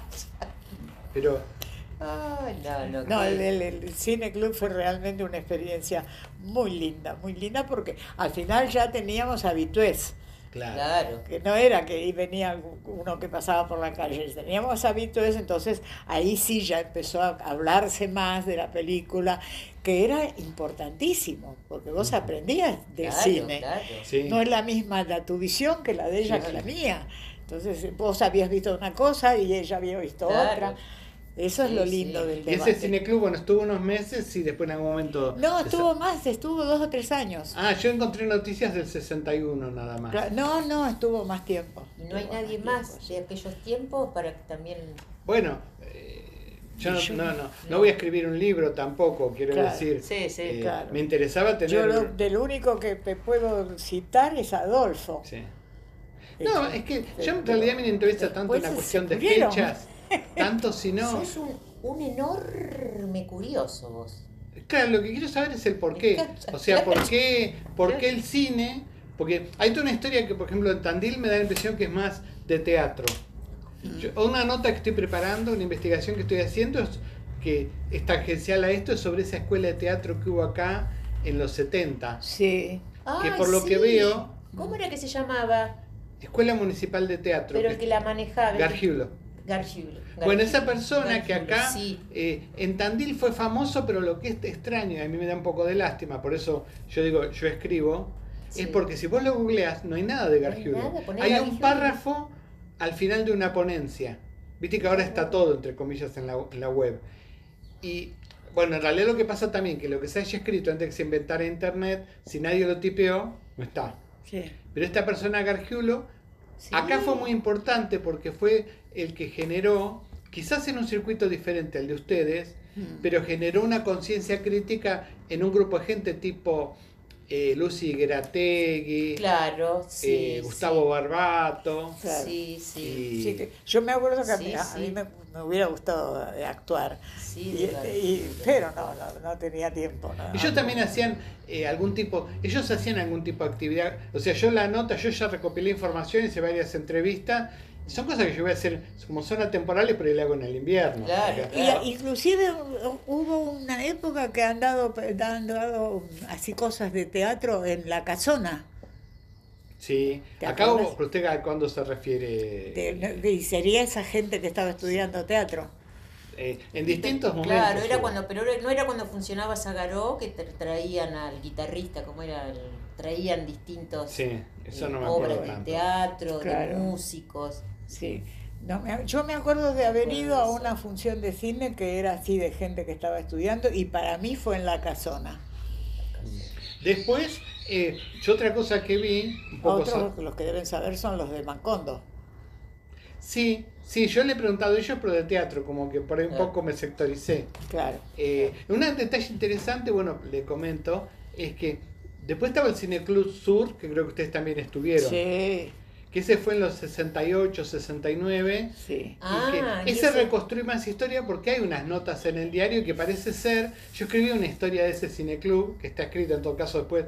Pero, Ay, no, no. No, qué- el, el, el Cine Club fue realmente una experiencia muy linda, muy linda porque al final ya teníamos habitués, claro. Claro. que no era que venía uno que pasaba por la calle, teníamos habitués, entonces ahí sí ya empezó a hablarse más de la película, que era importantísimo, porque vos aprendías de Claro, cine. claro. Sí. No es la misma la tu visión que la de ella Sí, que sí. la mía. Entonces vos habías visto una cosa y ella había visto Claro. otra. Eso es Sí, lo sí. lindo del Y debate. ese cineclub, bueno, estuvo unos meses y después en algún momento... No, desa- estuvo más, estuvo dos o tres años. Ah, yo encontré noticias del sesenta y uno nada más. Cla- No, no, estuvo más tiempo. Y no hay Estuvo nadie tiempo, más sí. de aquellos tiempos para que también... Bueno, eh, yo no, Y yo- no, no, no no. voy a escribir un libro tampoco, quiero Claro. decir. Sí, sí, eh, claro. Me interesaba tener... Yo lo, del único que te puedo citar es Adolfo. Sí. No, es que yo en realidad me interesa tanto Después una se cuestión de murieron. fechas, tanto si no... Sos un, un enorme curioso vos. Claro, lo que quiero saber es el por Me qué. encanta. O sea, por qué, por Claro. qué el cine. Porque hay toda una historia que, por ejemplo, en Tandil me da la impresión que es más de teatro. Yo- una nota que estoy preparando, una investigación que estoy haciendo, es que es tangencial a esto, es sobre esa escuela de teatro que hubo acá en los setenta. Sí. Que Ay, por lo que veo- ¿Cómo era que se llamaba? Escuela Municipal de Teatro. Pero el que la manejaba. Gargiulo. Gargiulo. Bueno, esa Gargiulo, persona que Gargiulo, acá Sí. eh, en Tandil fue famoso, pero lo que es extraño, y a mí me da un poco de lástima, por eso yo digo, yo escribo, Sí. es porque si vos lo googleás, no hay nada de No hay Gargiulo. nada, poné Hay un Gargiulo. párrafo al final de una ponencia. Viste que ahora está todo, entre comillas, en la, en la web. Y bueno, en realidad lo que pasa también, que lo que se haya escrito antes de que se inventara internet, si nadie lo tipeó, no está. Sí. Pero esta persona Gargiulo, Sí. acá fue muy importante porque fue el que generó, quizás en un circuito diferente al de ustedes, Mm. pero generó una conciencia crítica en un grupo de gente tipo eh, Lucy Gerategui, Claro, sí. eh, Gustavo sí. Barbato. Claro. Sí, sí. Y- Sí, que- yo me acuerdo que a mí, Sí, a sí. mí me, me hubiera gustado eh, actuar, Sí, y, de y- Gargiulo. pero no, no, no tenía tiempo. no. Ellos también hacían eh, algún tipo, ellos hacían algún tipo de actividad, o sea, yo la nota, yo ya recopilé información, hice varias entrevistas, son cosas que yo voy a hacer, como son atemporales, pero yo le hago en el invierno. Claro. Acá. Y, Claro. inclusive hu- hubo una época que han dado, han dado así cosas de teatro en la casona. Sí, ¿Te acá acuerdas? hubo, pero usted a cuándo se refiere. De- y sería esa gente que estaba estudiando teatro. Eh, en distintos momentos. Claro, era hubo. cuando, pero no era cuando funcionaba Zagaró que tra- traían al guitarrista, como era, el- traían distintos Sí, eso eh, no me obras acuerdo de tanto. teatro, Claro. de músicos. Sí. No, me- yo me acuerdo de haber Puede ido a ser. una función de cine que era así de gente que estaba estudiando y para mí fue en la casona. Después, eh, yo otra cosa que vi, un poco Otros, so- los que deben saber, son los de Macondo. sí, sí, yo le he preguntado a ellos, pero de teatro, como que por ahí un Claro. poco me sectoricé. Claro. Eh, un detalle interesante, bueno, le comento, es que después estaba el Cineclub Sur, que creo que ustedes también estuvieron, Sí, que ese fue en los sesenta y ocho, sesenta y nueve. sí. Ah, y que y ese ese- reconstruye más historia porque hay unas notas en el diario que parece ser, yo escribí una historia de ese cineclub, que está escrita en todo caso después,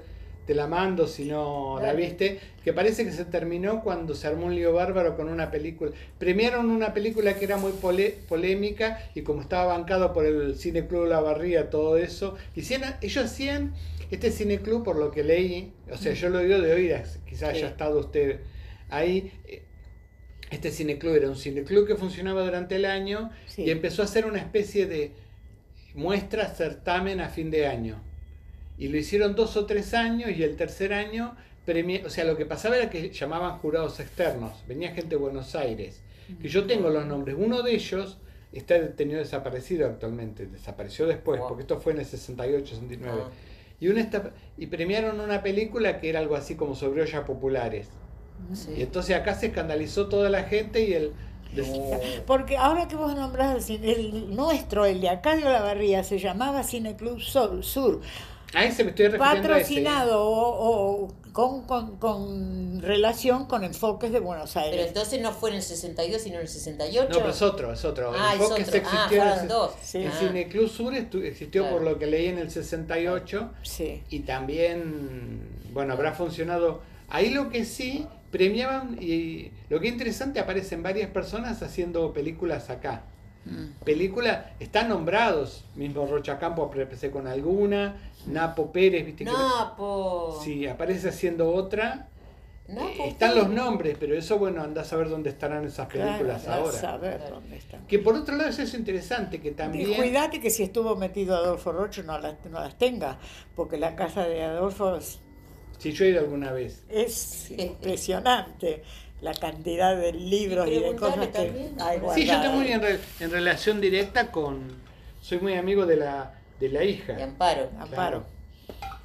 te la mando si no la viste, que parece que se terminó cuando se armó un lío bárbaro con una película. Premiaron una película que era muy pole, polémica y como estaba bancado por el Cine Club La Barría, todo eso, hicieron, ellos hacían este Cine Club, por lo que leí, o sea, yo lo digo de oídas, quizás haya estado usted ahí. Este cineclub era un cineclub que funcionaba durante el año sí. y empezó a hacer una especie de muestra certamen a fin de año. Y lo hicieron dos o tres años y el tercer año, premia, o sea, lo que pasaba era que llamaban jurados externos. Venía gente de Buenos Aires, que yo tengo los nombres. Uno de ellos está detenido desaparecido actualmente, desapareció después, wow. porque esto fue en el sesenta y ocho, sesenta y nueve. Ah. Y, una esta, y premiaron una película que era algo así como sobre ollas populares. Sí. Y entonces acá se escandalizó toda la gente y el... No. Porque ahora que vos nombrás el, cine, el nuestro, el de acá de Olavarría, se llamaba Cineclub Sol, Sur. A ese me estoy refiriendo. Patrocinado a ese. o, o con, con, con relación con Enfoques de Buenos Aires. Pero entonces no fue en el sesenta y dos, sino en el sesenta y ocho. No, pero es otro, es otro. Ah, el Enfoques es otro. existió Ah, en el, dos. Sí. el ah. Cineclub Sur existió claro. por lo que leí en el sesenta y ocho. Sí. Y también, bueno, habrá funcionado. Ahí lo que sí premiaban, y lo que es interesante, aparecen varias personas haciendo películas acá. Mm. Películas, están nombrados, mismo Rocha Campo aparece con alguna, Napo Pérez, viste Napo. que sí, aparece haciendo otra. Napo, eh, están los nombres, pero eso, bueno, anda a saber dónde estarán esas películas claro, ahora. A saber dónde están. Que por otro lado eso es interesante, que también... Y cuidate que si estuvo metido Adolfo Rocho no las, no las tenga, porque la casa de Adolfo... Es... Si yo he ido alguna vez. Es impresionante la cantidad de libros y, y de cosas que hay guardadas. Sí, yo estoy muy en, re, en relación directa con... Soy muy amigo de la, de la hija. De Amparo. Amparo. Claro.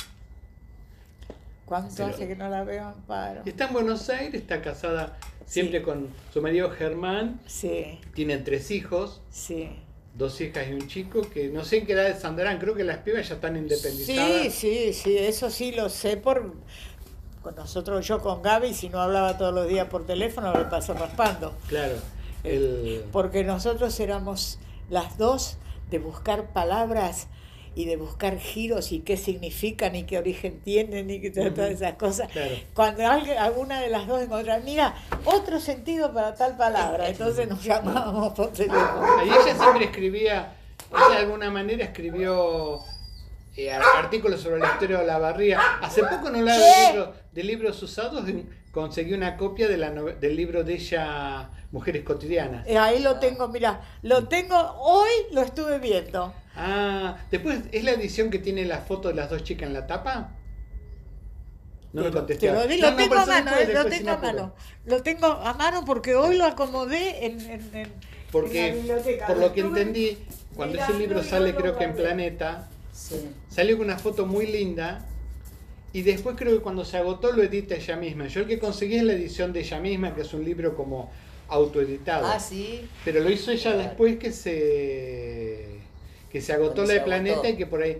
¿Cuánto Pero, hace que no la veo, Amparo? Está en Buenos Aires, está casada siempre sí. con su marido Germán. Sí. Tienen tres hijos. Sí. Dos hijas y un chico, que no sé en qué edades andarán, creo que las pibas ya están independizadas. Sí, sí, sí, eso sí lo sé por con nosotros, yo con Gaby, si no hablaba todos los días por teléfono, me paso raspando. Claro. El... Porque nosotros éramos las dos de buscar palabras y de buscar giros y qué significan y qué origen tienen y que todas uh-huh. esas cosas. Claro. Cuando alguien, alguna de las dos encontraba, mira, otro sentido para tal palabra, entonces nos llamábamos por teléfono. Y ella siempre escribía, ella de alguna manera escribió eh, artículos sobre la historia de la Barría. Hace poco en un lado de, libro, de libros usados conseguí una copia de la nove- del libro de ella, Mujeres Cotidianas. Eh, ahí lo tengo, mira, lo tengo, hoy lo estuve viendo. Ah, después, ¿es la edición que tiene la foto de las dos chicas en la tapa? No me contesté. Lo, lo no, tengo no, a mano, después, eh, lo tengo a mano. Lo tengo a mano porque hoy lo acomodé en, en, en, porque, en la biblioteca. Por lo que entendí, cuando ese libro sale, creo que en Planeta, sí. salió con una foto muy linda. Y después creo que cuando se agotó lo edita ella misma. Yo el que conseguí es la edición de ella misma, que es un libro como autoeditado. Ah, sí. Pero lo hizo ella claro. después que se que se agotó cuando la de Planeta agotó. Y que por ahí...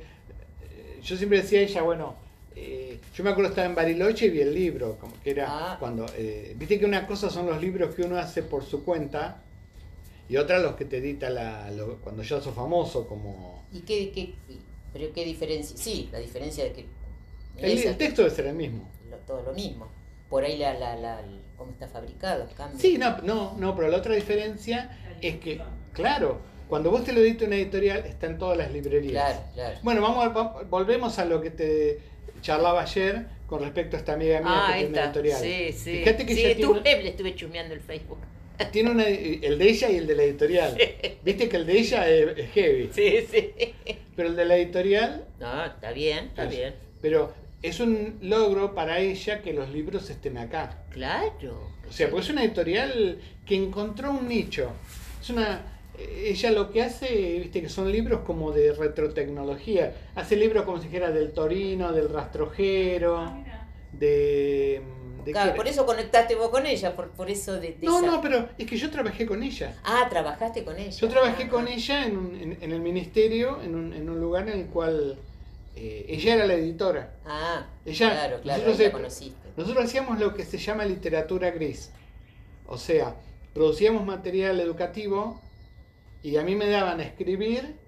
Yo siempre decía a ella, bueno, eh, yo me acuerdo estaba en Bariloche y vi el libro, como que era ah. cuando... Eh, Viste que una cosa son los libros que uno hace por su cuenta y otra los que te edita la, lo, cuando ya sos famoso, como... ¿Y qué, qué, pero qué diferencia? Sí, la diferencia de que... El, el texto debe ser el mismo. Lo, todo lo mismo. Por ahí la, la, la, cómo está fabricado, cambia. Sí, no, no, no, pero la otra diferencia es que, claro, cuando vos te lo edita una editorial, está en todas las librerías. Claro, claro. Bueno, vamos a, volvemos a lo que te charlaba ayer con respecto a esta amiga mía ah, que tiene una editorial. Sí, sí. Fíjate que sí, ella estuve, tiene, le estuve chusmeando el Facebook. Tiene una, el de ella y el de la editorial. Viste que el de ella es, es heavy. Sí, sí. Pero el de la editorial... No, está bien, está es, bien. Pero es un logro para ella que los libros estén acá. Claro. O sea, porque es una editorial que encontró un nicho. Es una... Ella lo que hace, viste que son libros como de retrotecnología. Hace libros como si dijera del Torino, del Rastrojero, ah, de... de claro, por eso conectaste vos con ella, por, por eso de, de No, esa... no, pero es que yo trabajé con ella. Ah, trabajaste con ella. Yo trabajé ah, con ah. ella en, un, en, en el ministerio, en un, en un lugar en el cual eh, ella era la editora. Ah, ella, claro, claro, nosotros, ahí la conociste. Nosotros hacíamos lo que se llama literatura gris. O sea, producíamos material educativo y a mí me daban a escribir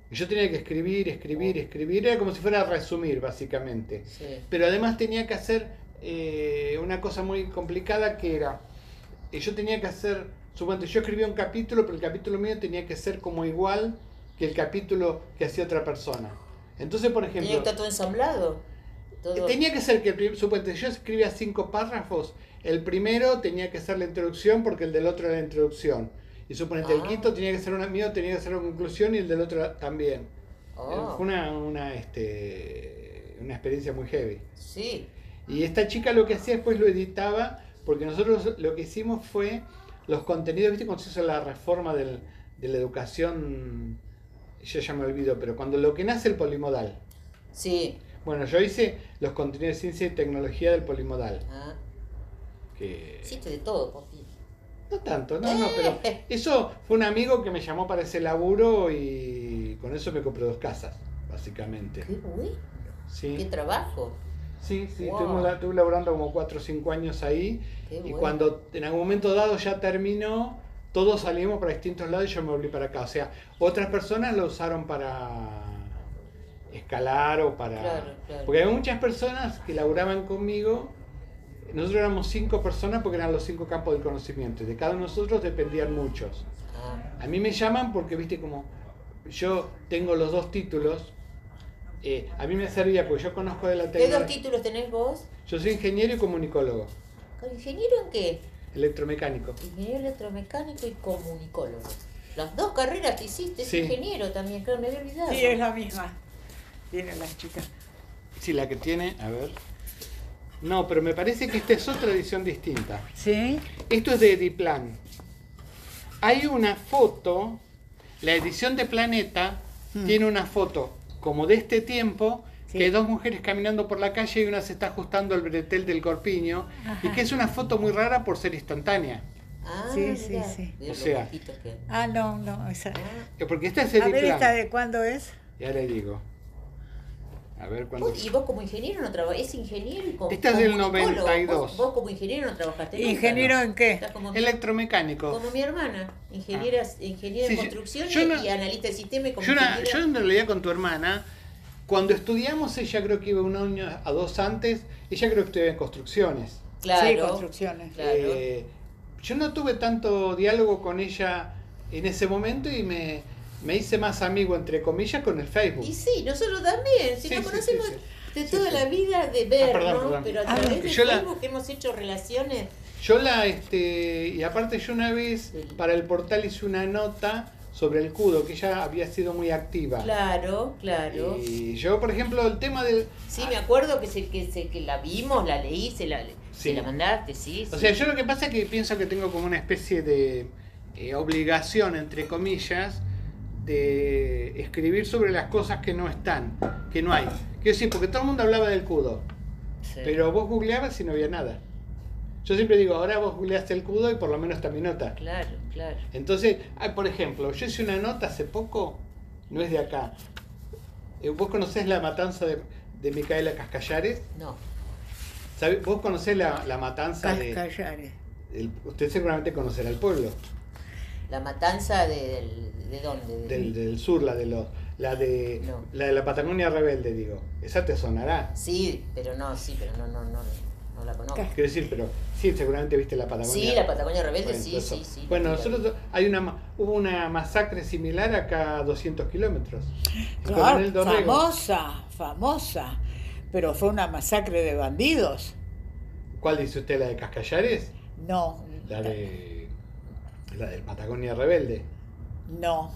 Y yo tenía que escribir, escribir, escribir, era como si fuera a resumir, básicamente. Sí. Pero además tenía que hacer eh, una cosa muy complicada que era, eh, yo tenía que hacer, suponte, yo escribía un capítulo, pero el capítulo mío tenía que ser como igual que el capítulo que hacía otra persona. Entonces, por ejemplo... ¿Tenía que estar todo ensamblado? Todo... Tenía que ser que, el prim- suponte, yo escribía cinco párrafos, el primero tenía que ser la introducción porque el del otro era la introducción. Y suponete, Ah. el quinto tenía que ser una mío, tenía que ser la conclusión y el del otro también. Ah. Eh, Fue una, una, este, una experiencia muy heavy. Sí. Y esta chica lo que hacía después lo editaba, porque nosotros lo que hicimos fue los contenidos, ¿viste? Cuando se hizo la reforma del, de la educación, yo ya me olvido, pero cuando lo que nace el polimodal. Sí. Bueno, yo hice los contenidos de ciencia y tecnología del polimodal. Ah. Que... Hiciste de todo, Popi. No tanto, no, no, pero eso fue un amigo que me llamó para ese laburo y con eso me compré dos casas, básicamente. Qué bueno. Sí. Qué trabajo. Sí, sí, Wow. estuve, la- estuve laburando como cuatro o cinco años ahí. Qué Y bueno. cuando en algún momento dado ya terminó, todos salimos para distintos lados y yo me volví para acá. O sea, otras personas lo usaron para escalar o para... Claro, claro. Porque hay muchas personas que laburaban conmigo. Nosotros éramos cinco personas porque eran los cinco campos del conocimiento. Y de cada uno de nosotros dependían muchos. Ah. A mí me llaman porque, viste, como yo tengo los dos títulos. eh, a mí me servía porque yo conozco de la ¿Qué dos tecnología. títulos tenés vos? Yo soy ingeniero y comunicólogo, ¿Ingeniero en qué? electromecánico. Ingeniero electromecánico y comunicólogo. Las dos carreras que hiciste, es Sí. ingeniero también, claro, me había olvidado. Sí, es la misma. Tienen las chicas. Sí, la que tiene, a ver. No, pero me parece que esta es otra edición distinta. ¿Sí? Esto es de Ediplan. Hay una foto, la edición de Planeta Hmm. tiene una foto como de este tiempo, Sí. que hay dos mujeres caminando por la calle y una se está ajustando el bretel del corpiño, y Ajá. que es una foto muy rara por ser instantánea. Ah, Sí, sí, mirá. sí. Mirá O los sea. ojitos que- Ah, no, no, esa. Ah. Eh, Porque esta es A ver, Ediplan. ¿esta de cuándo es? Ya le digo. A ver cuándo. Vos- ¿Y vos como ingeniero no trabajas? ¿Es ingeniero y como Esta es del comunicólogo? noventa y dos. ¿Vos, vos como ingeniero no trabajaste nunca, ¿Ingeniero ¿no? en qué? Estás como, mi- Electromecánico. como mi hermana, ingeniera, ingeniera Sí, en yo- construcción yo y, no- y analista de sistema y como Yo, una- ingeniera- yo en realidad con tu hermana, cuando estudiamos, ella creo que iba un año a dos antes, ella creo que estudiaba en construcciones. Claro, Sí, construcciones. claro. Eh, yo no tuve tanto diálogo con ella en ese momento y me, me hice más amigo, entre comillas, con el Facebook. Y sí, nosotros también, si Sí, nos sí, conocemos sí, sí. de Sí, toda sí. la vida de ver, Ah, perdón, ¿no? perdón. Pero a Ah, través de yo la- Facebook hemos hecho relaciones. Yo la, este, y aparte yo una vez para el portal hice una nota sobre el CUDO, que ella había sido muy activa. Claro, claro. Y yo, por ejemplo, el tema del... Sí, me acuerdo que, se, que, se, que la vimos, la leí, se la, Sí. se la mandaste, sí. O sí. sea, yo lo que pasa es que pienso que tengo como una especie de eh, obligación, entre comillas, de escribir sobre las cosas que no están, que no hay. Quiero decir, porque todo el mundo hablaba del CUDO, Sí. pero vos googleabas y no había nada. Yo siempre digo, ahora vos googleaste el CUDO y por lo menos está mi nota. Claro, claro. Entonces, ah, por ejemplo, yo hice una nota hace poco, no es de acá. Eh, ¿Vos conocés la matanza de, de Micaela Cascallares? No. ¿Sabe- ¿Vos conocés la, la matanza de... Cascallares. el- usted seguramente conocerá el pueblo. La matanza de, del- de dónde? De- Del, del sur, la de los, la de No. la de la Patagonia Rebelde, digo. Esa te sonará. Sí, pero no, sí, pero no, no, no, no la conozco. Cas- Quiero decir, pero sí, seguramente viste la Patagonia. Sí, la Patagonia Rebelde, Bueno, sí, eso. sí, sí. Bueno, Sí, la nosotros hay una ma- hubo una masacre similar acá a doscientos kilómetros. El Claro, coronel Dorrego. famosa, famosa. Pero fue una masacre de bandidos. ¿Cuál dice usted, la de Cascallares? No, La de la del Patagonia Rebelde. no.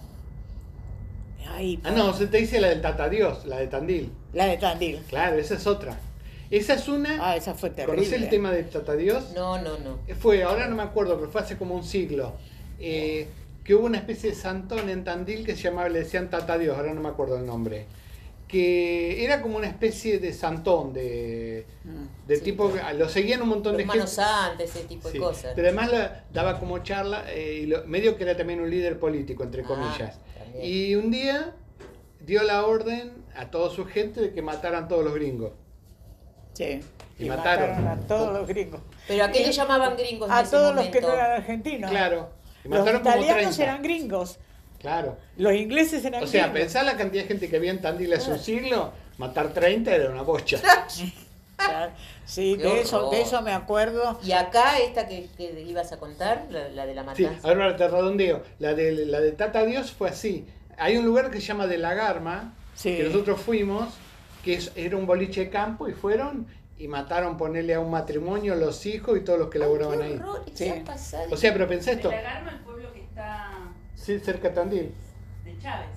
Ay, Ah, no, se te dice la del Tatadios, la de Tandil. la de Tandil. Claro, esa es otra. Esa es una. Ah, esa fue terrible. ¿Conocés el tema de Tatadios? No, no, no. Fue, ahora no me acuerdo, pero fue hace como un siglo, eh, que hubo una especie de santón en Tandil que se llamaba, le decían Tatadios, ahora no me acuerdo el nombre, que era como una especie de santón, de, Mm. de Sí, tipo, claro. lo seguían un montón Los de manos gente. santas, ese tipo Sí, de cosas. pero además la- daba como charla, eh, y lo- medio que era también un líder político, entre Ah, comillas. también. Y un día dio la orden a toda su gente de que mataran todos los gringos. Sí. Y mataron. a todos los gringos. ¿Pero a qué Y- le llamaban gringos en A ese todos los que momento? no eran argentinos. Claro. Y Los mataron como italianos treinta. eran gringos. Claro. Los ingleses eran O sea, gringos. pensá la cantidad de gente que había en Tandil hace un siglo, matar treinta era una bocha. Claro, sí, Qué de eso, horror. de eso me acuerdo. Y acá, esta que, que ibas a contar, la, la de la Sí, matanza. ahora te redondeo. La de, la de Tata Dios fue así. Hay un lugar que se llama De la Garma, Sí. que nosotros fuimos, que es- era un boliche de campo, y fueron y mataron, ponerle a un matrimonio, los hijos y todos los que laboraban ahí. Sí. O sea, pero pensé esto, De la Garma, el pueblo que está sí, cerca de Tandil. de Chávez.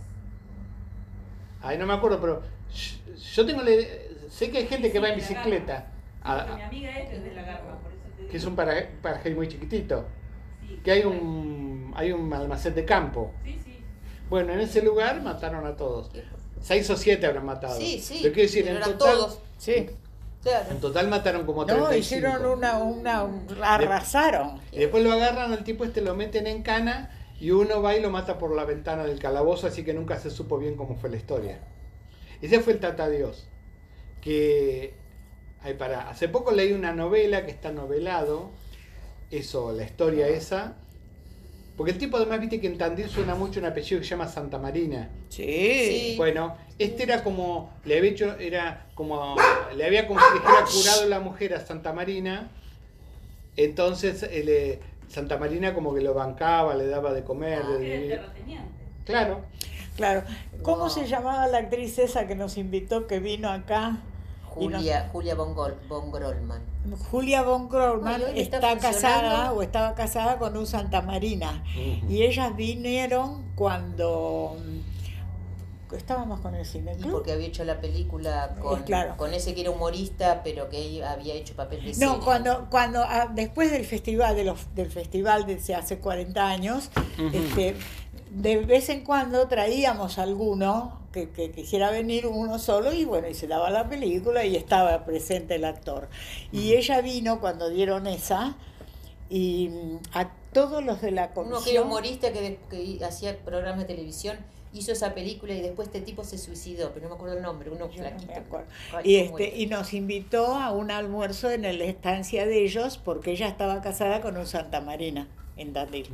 Ay, no me acuerdo, pero yo- yo tengo la idea- sé que hay gente que Sí, va en de la bicicleta, Garma. a- Mi amiga es desde la Garma, por eso te digo. que es un para- paraje muy chiquitito, Sí, que hay un, hay un almacén de campo. Sí, sí. Bueno, en ese lugar mataron a todos. Seis o siete habrán matado. Sí, sí. Pero quiero decir, pero en eran total, todos. Sí. Claro. en total mataron como treinta No, y cinco. hicieron una, una, un- arrasaron. Y después lo agarran al tipo este, lo meten en cana y uno va y lo mata por la ventana del calabozo, así que nunca se supo bien cómo fue la historia. Ese fue el Tata Dios. Que, ay, pará, hace poco leí una novela que está novelado, eso, la historia esa. Porque el tipo además, viste que en Tandil suena mucho un apellido que se llama Santa Marina. Sí. Sí. Bueno, este era como, le había hecho, era como, le había como si le dijera curado la mujer a Santa Marina, entonces él, eh, Santa Marina como que lo bancaba, le daba de comer, de Era el vivir. terrateniente. Claro, Claro. ¿Cómo Wow. se llamaba la actriz esa que nos invitó, que vino acá? Y nos- Julia, Julia von, Gol, von Grolman. Julia von Grolman Ay, hoy está está casada funcionando. o estaba casada con un Santa Marina. Ujú. Y ellas vinieron cuando mm, estábamos con el cine Y club. porque había hecho la película con, Eh, claro. con ese que era humorista, pero que había hecho papel de No, serie. cuando, cuando ah, después del festival, de los, del festival de hace cuarenta años, este, de vez en cuando traíamos alguno que, que quisiera venir, uno solo, y bueno, y se daba la película y estaba presente el actor. Y ella vino cuando dieron esa, y mm, a todos los de la Uno que era comisión... humorista que, de- que hacía programas de televisión, hizo esa película y después este tipo se suicidó, pero no me acuerdo el nombre, uno Yo no flaquito. me acuerdo. Ay, Y cómo este era. y nos invitó a un almuerzo en la estancia de ellos porque ella estaba casada con un Santa Marina en Tandil.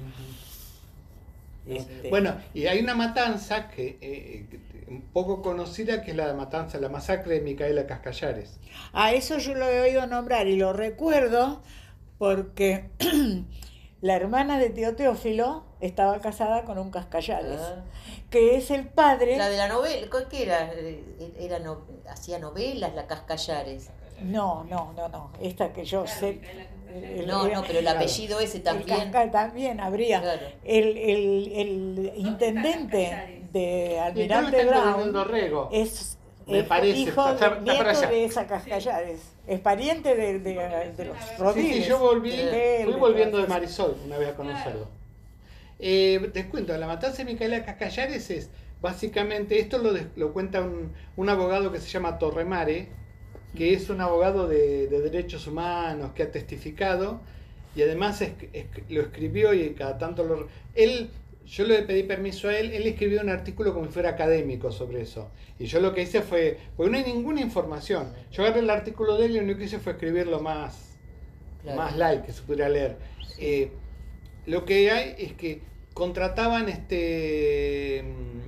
Este, Bueno, y hay una matanza que eh, que- un poco conocida, que es la matanza, la masacre de Micaela Cascallares. a eso yo lo he oído nombrar y lo recuerdo porque la hermana de tío Teófilo estaba casada con un Cascallares, Ah. que es el padre. La de la novela, ¿qué era? Eh, Era no- hacía novelas, la Cascallares. No, no, no, no, esta que yo sé. el- No, el- no, pero el Claro. apellido ese el también. Casca también habría. Claro. El, el, el intendente de Y Almirante creo que está Brown Gobernando Rego. es, Me es parece, hijo, está- está para nieto allá. de esa Cascallares, es pariente de, de, de los Sí, Rodríguez. sí, yo volví, de él, fui de volviendo de todas esas- Marisol una vez a conocerlo. Eh, te cuento, la matanza de Micaela Cascallares es básicamente, esto lo, de- lo cuenta un, un abogado que se llama Torremare, que es un abogado de, de derechos humanos que ha testificado y además es- es- lo escribió y cada tanto lo... Él, yo le pedí permiso a él, él escribió un artículo como si fuera académico sobre eso. Y yo lo que hice fue, porque no hay ninguna información. Yo agarré el artículo de él y lo único que hice fue escribirlo más, Claro. más light, que se pudiera leer. Eh, lo que hay es que contrataban este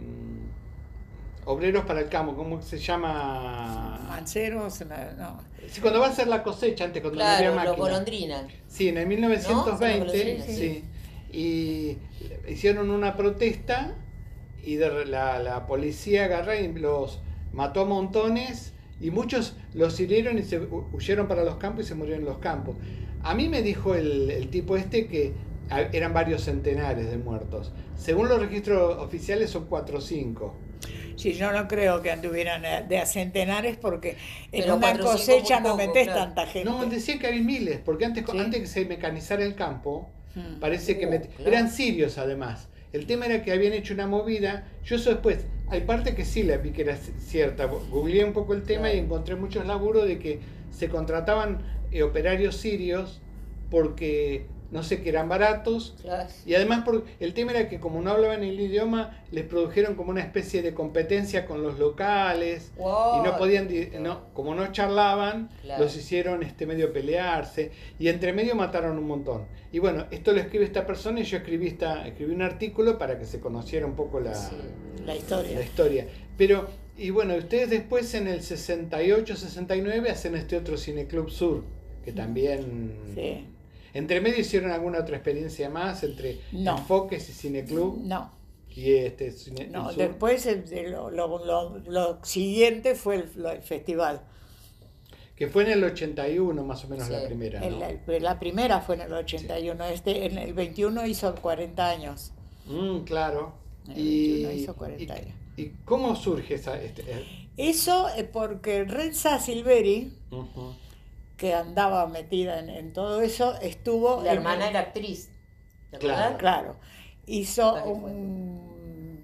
mm, obreros para el campo, ¿cómo se llama? Manceros, no, no. Sí, cuando va a ser la cosecha, antes cuando no Claro, había los máquina. golondrinas. Sí, en el mil novecientos veinte, ¿No? Son los golondrinas, sí. Y hicieron una protesta y de- la, la policía agarró y los mató a montones y muchos los hirieron y se hu- huyeron para los campos y se murieron en los campos. A mí me dijo el, el tipo este que a- eran varios centenares de muertos. Según los registros oficiales son cuatro o cinco. Sí, yo no creo que anduvieran a- de a centenares porque en Pero una cuatro o cinco cosecha muy no poco, metés claro. tanta gente. No, decían que había miles, porque antes, ¿Sí? antes que se mecanizara el campo, Mm. parece que Uh, met- claro. eran sirios además. El tema era que habían hecho una movida. Yo eso después, hay parte que sí la vi que era c- cierta. Googleé un poco el tema Claro. y encontré muchos laburos de que se contrataban eh, operarios sirios porque no sé, que eran baratos. Claro. Y además por, el tema era que como no hablaban el idioma, les produjeron como una especie de competencia con los locales. Wow. Y no podían, di- no, como no charlaban, Claro. los hicieron este medio pelearse. Y entre medio mataron un montón. Y bueno, esto lo escribe esta persona y yo escribí, esta, escribí un artículo para que se conociera un poco la, Sí. La historia. la historia. Pero, y bueno, ustedes después en el sesenta y ocho, sesenta y nueve hacen este otro Cineclub Sur, que también... Sí. ¿Entre medio hicieron alguna otra experiencia más entre No. Enfoques y Cineclub? No, Y este Cine, el no. Sur? Después el- de lo, lo- lo- lo siguiente fue el, lo- el festival. Que fue en el ochenta y uno más o menos Sí. la primera, ¿no? El- el- la primera fue en el ochenta y uno. Este, en el veintiuno hizo cuarenta años. Mm, claro. En el Y, veintiuno hizo cuarenta y- años. ¿Y cómo surge esa...? Este, eh, Eso eh, porque Renza Silveri, ujú. que andaba metida en, en todo eso, estuvo... La en hermana el- era actriz. ¿Te Claro. acordás? Claro, hizo Acá que fue. un...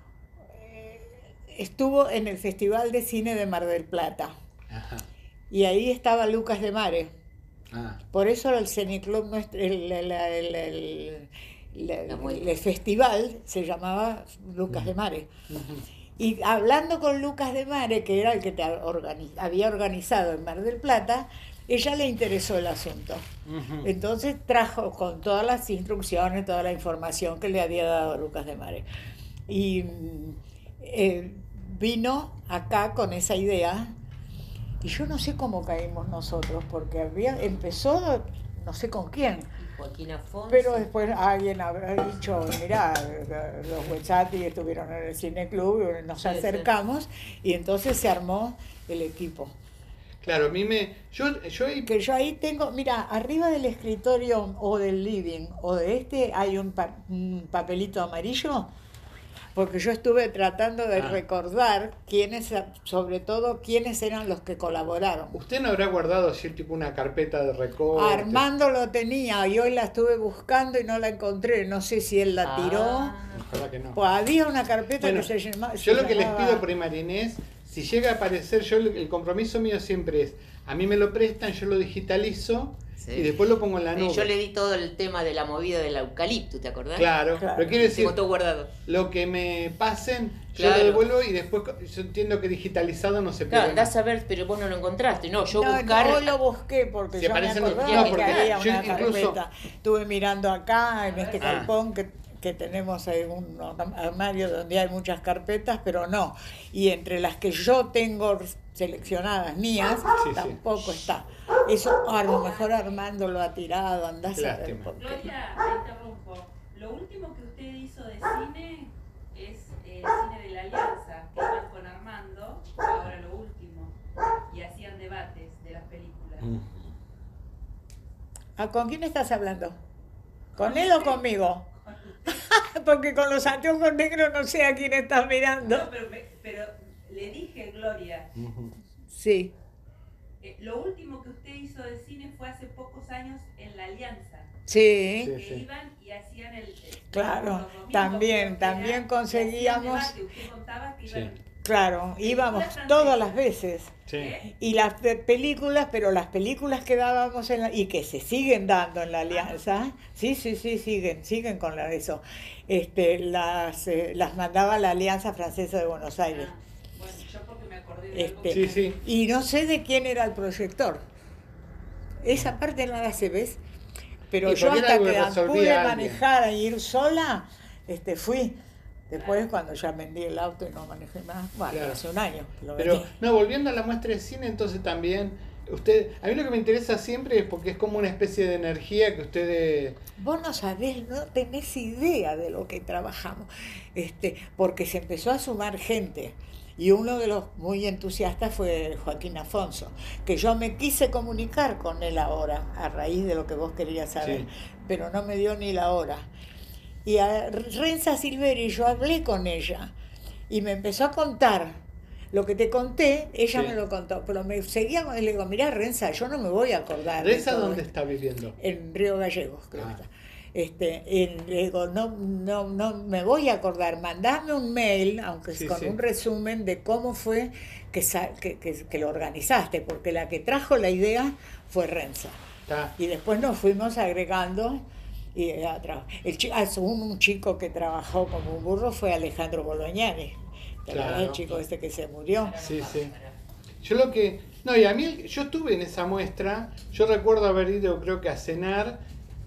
eh, Estuvo en el Festival de Cine de Mar del Plata. Ajá. Y ahí estaba Lucas de Mare. Ah, Por eso el Cineclub, nuestro- el, el, el, el- el- La muestra. el festival se llamaba Lucas de Mare. Y hablando con Lucas de Mare, que era el que te organi- había organizado en Mar del Plata, ella le interesó el asunto. ujú. Entonces trajo con todas las instrucciones, toda la información que le había dado Lucas de Mare. Y mm, eh, vino acá con esa idea. Y yo no sé cómo caímos nosotros, porque había empezó, no sé con quién, Joaquín Afonso. pero después alguien habrá dicho, mirá, los Huechati estuvieron en el Cineclub, nos Sí, sí. acercamos, y entonces se armó el equipo. Claro, a mí me... Yo, yo ahí- Que yo ahí tengo, mira, arriba del escritorio o del living o de este hay un, pa- un papelito amarillo, porque yo estuve tratando de Ah. recordar quiénes, sobre todo quiénes eran los que colaboraron. ¿Usted no habrá guardado así tipo una carpeta de recortes? Armando lo tenía y hoy la estuve buscando y no la encontré, no sé si él la tiró. Ah. Ojalá que no. Pues había una carpeta Bueno, que se llamaba... yo lo que les pido por ahí, Marinés, si llega a aparecer, yo el compromiso mío siempre es, a mí me lo prestan, yo lo digitalizo Sí. y después lo pongo en la Eh, nube. Yo le di todo el tema de la movida del eucalipto, ¿te acordás? Claro, Claro. pero quiero decir, Tengo todo guardado. lo que me pasen, yo Claro. lo devuelvo y después yo entiendo que digitalizado no se Claro, pierde. andás a ver, pero vos no lo encontraste. No, yo No, buscar. no lo busqué porque Si yo me aparecen los- acordaba no, que porque había yo una incluso- carpeta. Estuve mirando acá en este Ah. galpón que, que tenemos ahí un armario donde hay muchas carpetas, pero no. Y entre las que yo tengo seleccionadas mías, Sí, sí. tampoco está. Eso a lo mejor Armando lo ha tirado, andás Qué a ver lástima. por qué. Gloria, te interrumpo. Lo último que usted hizo de cine es eh, cine de la Alianza, que iban con Armando, ahora lo último, y hacían debates de las películas. Mm. ¿Ah, ¿Con quién estás hablando? ¿Con él o conmigo? Porque con los anteojos negros no sé a quién estás mirando. No, pero, me- pero le dije, Gloria, Ujú. Sí. eh, lo último que usted hizo de cine fue hace pocos años en la Alianza, Sí. Sí. que iban y hacían el... el- Claro, los domingos, también, creo que también era, y hacían conseguíamos- debate. Usted contaba que iban... Sí. Claro, íbamos francesas. todas las veces. Sí. ¿eh? Y las pe- películas, pero las películas que dábamos en la, y que se siguen dando en la Alianza, sí, sí, sí, siguen, siguen con la, eso. Este, las, eh, las mandaba la Alianza Francesa de Buenos Aires. Ah, bueno, yo porque me acordé de algo Este, Sí, que- sí. Y no sé de quién era el proyector. Esa parte no la sé, ¿ves? Pero Y yo por ahí hasta algo que resolvía pude alguien. manejar e ir sola, este, fui. Después, cuando ya vendí el auto y no manejé más, bueno, Claro. hace un año que lo Pero, vendí. no, volviendo a la muestra de cine, entonces también, usted, a mí lo que me interesa siempre es porque es como una especie de energía que ustedes... Vos no sabés, no tenés idea de lo que trabajamos, este, porque se empezó a sumar gente. Y uno de los muy entusiastas fue Joaquín Afonso, que yo me quise comunicar con él ahora, a raíz de lo que vos querías saber, Sí. pero no me dio ni la hora. Y a Renza Silveri, yo hablé con ella y me empezó a contar lo que te conté, ella Sí. me lo contó, pero me seguía con él, le digo, mirá Renza, yo no me voy a acordar. de ¿Reza todo dónde esto". está viviendo? En Río Gallegos, creo Ah. que está. Este, y le digo, no, no, no me voy a acordar, mandame un mail, aunque es Sí, con sí. un resumen de cómo fue que, sa- que, que, que lo organizaste, porque la que trajo la idea fue Renza. Está. Y después nos fuimos agregando. Y a tra- el chi- ah, un, un chico que trabajó como un burro fue Alejandro Bolognani. ¿Te acordás Claro. el chico este que se murió? Sí, sí. Yo lo que... No, y a mí, yo estuve en esa muestra, yo recuerdo haber ido, creo que a cenar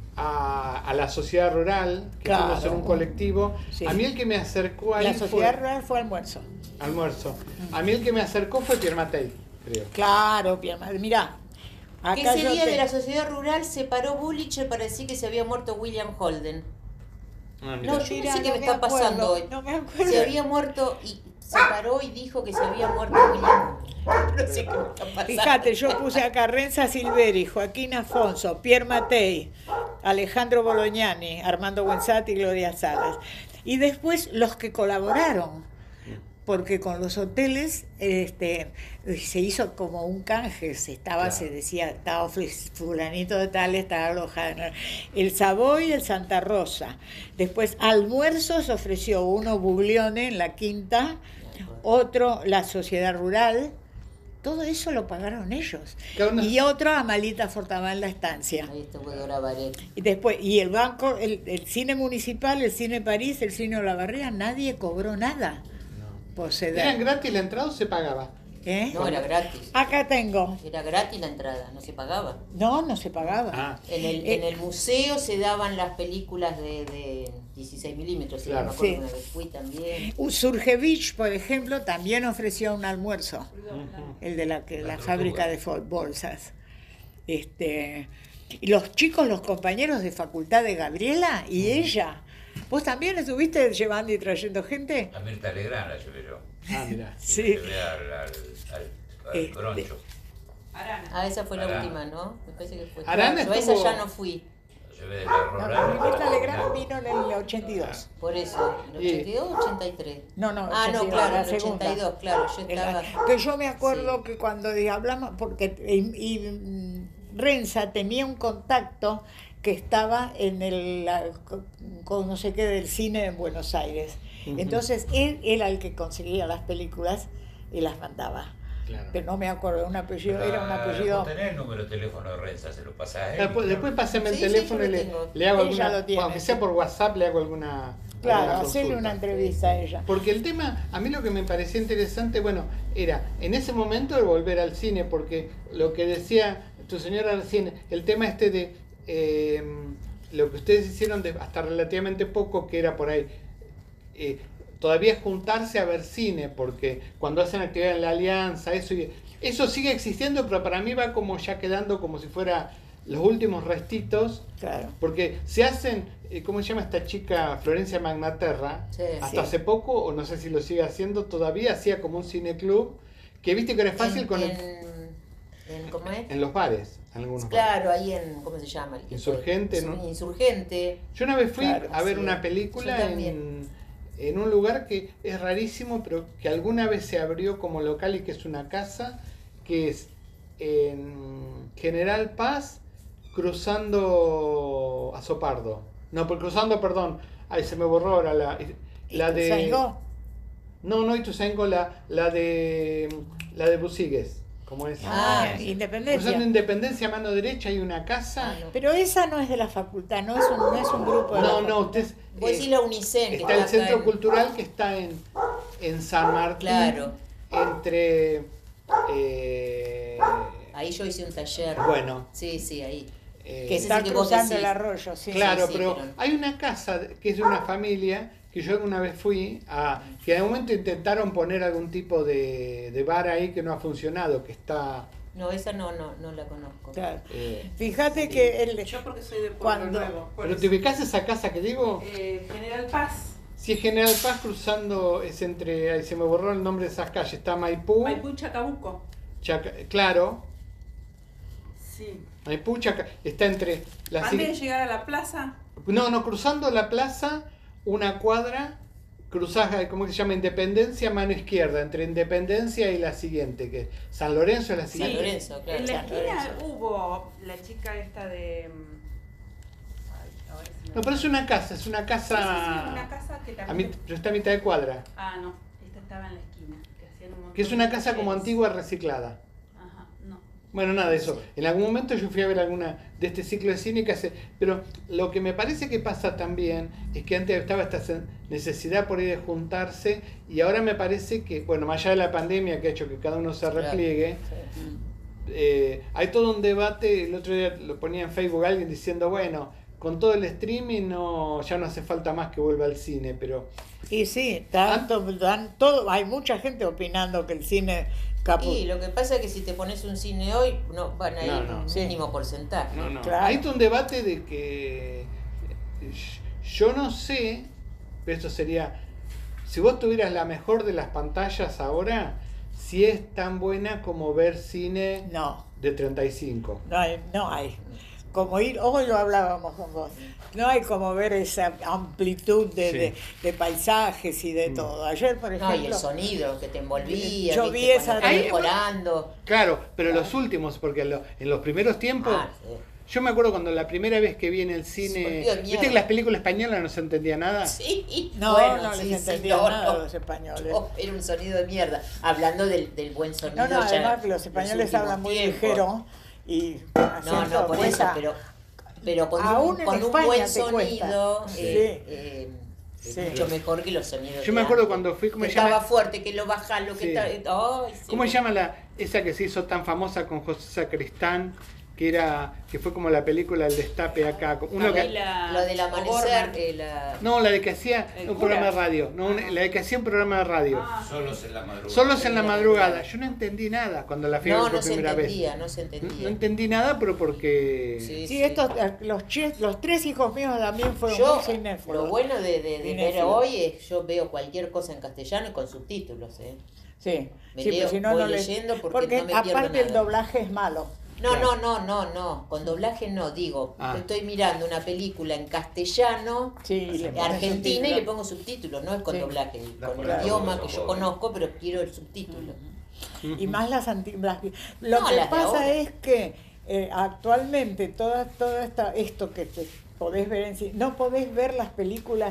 a, a la sociedad rural, que Claro. fuimos en un colectivo. Sí. A mí el que me acercó ahí La sociedad fue... rural fue almuerzo. Almuerzo. A mí el que me acercó fue Pierre Matei, creo. Claro, Pierre, mirá. Que Acá ese yo día te- de la sociedad rural se paró Bullicher para decir que se había muerto William Holden. Ah, No, mirá. yo Mirá, no sé qué no me me está acuerdo, pasando hoy. no me acuerdo. Se había muerto y se paró y dijo que se había muerto William. No sé qué me está pasando. Fíjate, yo puse acá Renza Silveri, Joaquín Afonso, Pierre Matei, Alejandro Bolognani, Armando Buenzati y Gloria Salas. Y después los que colaboraron, porque con los hoteles este, se hizo como un canje, se estaba, Claro. se decía, estaba fulanito de tal, estaba alojado. El Savoy y el Santa Rosa. Después almuerzos ofreció uno Buglione en la Quinta, otro la Sociedad Rural. Todo eso lo pagaron ellos. Cada una- Y otro Amalita Fortamán La Estancia. Ahí estuvo Dora Baret. Y después, y el banco, el, el cine municipal, el cine París, el cine Olavarría, nadie cobró nada por ¿Eran ceder. gratis la entrada o se pagaba? ¿Eh? No, era gratis. Acá tengo. Era gratis la entrada, no se pagaba. No, no se pagaba. Ah, En el, Eh, en el museo se daban las películas de, de dieciséis milímetros, si Claro. no me acuerdo, Sí. una vez fui también. Un Surgevich, por ejemplo, también ofreció un almuerzo, el de la, que, la La fábrica de fo- bolsas. Este, y los chicos, los compañeros de facultad de Gabriela y ella, ¿vos también estuviste llevando y trayendo gente? A Mirta Legrand la llevé yo. ah, mirá. Sí. Llevé al, al, al, al Este. Groncho. Arana. Ah, esa fue la Arana. última, ¿no? Me parece que fue. Arana Yo a esa estuvo- ya no fui. Lo llevé de la No, rural. pero Mirta Legrand vino en el ochenta y dos. Por eso, ¿el Y- ochenta y dos o ochenta y tres? No, no, Ah, no, ochenta y dos, claro, la el segunda. ochenta y dos, claro, yo En la- estaba... que yo me acuerdo Sí. que cuando de- hablamos, porque y, y, mm, Renza tenía un contacto que estaba en el, la- con no sé qué del cine en Buenos Aires. Ujú. Entonces él era el que conseguía las películas y las mandaba. Claro. Pero no me acuerdo, un apellido, era un apellido. Tenés el número de teléfono de Renza, se lo pasás a él. Después, después pásame el Sí, sí, teléfono yo y lo le, tengo. le hago Ella alguna, lo tiene, aunque sí. sea por WhatsApp, le hago alguna. Claro, alguna hacerle consulta. una entrevista a ella. Porque el tema, a mí lo que me parecía interesante, bueno, era en ese momento el volver al cine, porque lo que decía tu señora recién, el tema este de eh, lo que ustedes hicieron de hasta relativamente poco, que era por ahí, eh, todavía juntarse a ver cine, porque cuando hacen actividad en la Alianza, eso, y- eso sigue existiendo, pero para mí va como ya quedando como si fuera los últimos restitos. Claro. Porque se hacen, eh, ¿cómo se llama esta chica? Florencia Magnaterra. Sí. Hasta Sí. hace poco, o no sé si lo sigue haciendo todavía, hacía como un cineclub, que viste que era fácil en, con el- en, en- ¿Cómo es? en los bares, en algunos bares. Claro, ahí en, ¿cómo se llama? El que Insurgente, fue- ¿no? Insurgente. Yo una vez fui Claro, a ver sí. una película Yo en, también. en un lugar que es rarísimo, pero que alguna vez se abrió como local y que es una casa, que es en General Paz, cruzando a Sopardo. No, por cruzando, perdón. Ay, se me borró ahora la, la de... ¿Ituzaingó? No, no Ituzaingó, la, la de la de Busigues. ¿Cómo es? Ah, Ah, sí. Independencia. Cruzando Independencia, a mano derecha, hay una casa. Ah, no. Pero esa no es de la facultad, no es un, no es un grupo de la No, no, facultad. usted... Vos decís la Unicen, que está el acá centro en- cultural que está en, en San Martín. Claro. Entre... eh, Ahí yo hice un taller. bueno, Sí, sí, ahí. eh, Que ese Está es el que vos cruzando decís. el arroyo, sí. claro, sí, pero pero- hay una casa que es de una familia que yo alguna vez fui a... que en algún momento intentaron poner algún tipo de, de bar ahí que no ha funcionado, que está... No, esa no, no, no la conozco. Claro. eh, Fíjate que el, Yo porque soy de Pueblo Cuando- Nuevo. por ¿Pero eso. te ubicás esa casa que digo? Eh, General Paz, Si es General Paz cruzando, es entre... ahí se me borró el nombre de esas calles. Está Maipú, Maipú y Chacabuco. Chaca- claro, Sí. Maipú, Chaca- está entre... La Antes de sigui- llegar a la plaza, No, no, cruzando la plaza, una cuadra, cruzás, ¿cómo se llama? Independencia, mano izquierda, entre Independencia y la siguiente, que San Lorenzo es la San siguiente. Lorenzo, claro. en la San esquina Lorenzo. hubo la chica esta de... mm, ay, a ver si me- No, pero es una casa, es una Sí, casa... sí, sí, una casa que a también... mí, pero está a mitad de cuadra. Ah, no, esta estaba en la esquina. Que, hacían un montón Que es una de casa como talleres. antigua reciclada. Ajá, no. Bueno, nada, eso. Sí. En algún momento yo fui a ver alguna de este ciclo de cine que hace... Pero lo que me parece que pasa también es que antes estaba esta necesidad por ahí de juntarse y ahora me parece que, bueno, más allá de la pandemia que ha hecho que cada uno se repliegue, Sí. eh, hay todo un debate. El otro día lo ponía en Facebook alguien diciendo, bueno, con todo el streaming no, ya no hace falta más que vuelva al cine, pero... Y sí, tanto, dan, todo, hay mucha gente opinando que el cine capu- Y lo que pasa es que si te pones un cine hoy, no van a ir No, no. un mínimo porcentaje. No, no. Claro. Hay todo un debate de que yo no sé, pero esto sería, si vos tuvieras la mejor de las pantallas ahora, si es tan buena como ver cine No, de treinta y cinco. no hay, no hay. Como ir, hoy lo hablábamos con vos, no hay como ver esa amplitud de, Sí. de, de paisajes y de Mm. todo. Ayer, por ejemplo... No, y el sonido que te envolvía, Yo ¿viste? vi Cuando esa- estás Ahí- mejorando. Claro, pero los últimos, porque lo- en los primeros tiempos, Ah, sí. yo me acuerdo cuando la primera vez que vi en el Se cine, volvió mierda. viste que las películas españolas no se entendía nada. Sí, No, bueno, no sí, les sí, entendía no, nada a no. los españoles. Oh, era un sonido de mierda. Hablando del, del buen sonido. No, no, ya además que los los españoles últimos hablan muy tiempos. ligero y No, acento no, por eso, cuesta. pero, pero con Aún un, en con un España buen te sonido, cuesta. eh, eh, es Sí. mucho mejor que los sonidos. Yo de me acuerdo antes. cuando fui, ¿cómo Que se llama? estaba fuerte, que lo baja, lo que Sí. está. Ay, sí. ¿Cómo se llama la esa que se hizo tan famosa con José Sacristán? Que era que fue como la película El Destape acá. Uno que, Camila Lo del amanecer, O'Gorman. eh, la... no, la de que hacía El un cura. programa de radio. No, una- la de que hacía un programa de radio. Ah, Solos en la madrugada. Solos en la madrugada. Yo no entendí nada cuando la fui a ver No, por no se primera vez. entendía, no se No, entendía. no entendí nada, pero porque... Sí, Sí, estos, los, che- los tres hijos míos también fueron Yo, muy cinéfilos. lo bueno de, de, de ver Cinéfilo. hoy es yo veo cualquier cosa en castellano y con subtítulos, ¿eh? Sí, Me sí, leo- pero si no, voy no les- leyendo porque no me pierdo aparte el nada. doblaje es malo. No, Claro. no, no, no, no, con doblaje no, digo, Ah. estoy mirando una película en castellano, Sí, y le pones argentina, y subtítulos. le pongo subtítulos, no es con Sí. doblaje, Da con por el ahí, idioma por que yo favor. conozco, pero quiero el subtítulo. Y más las antiguas. Lo No, que las de pasa ahora. es que eh, actualmente toda, toda esta, esto que te podés ver en cine, no podés ver las películas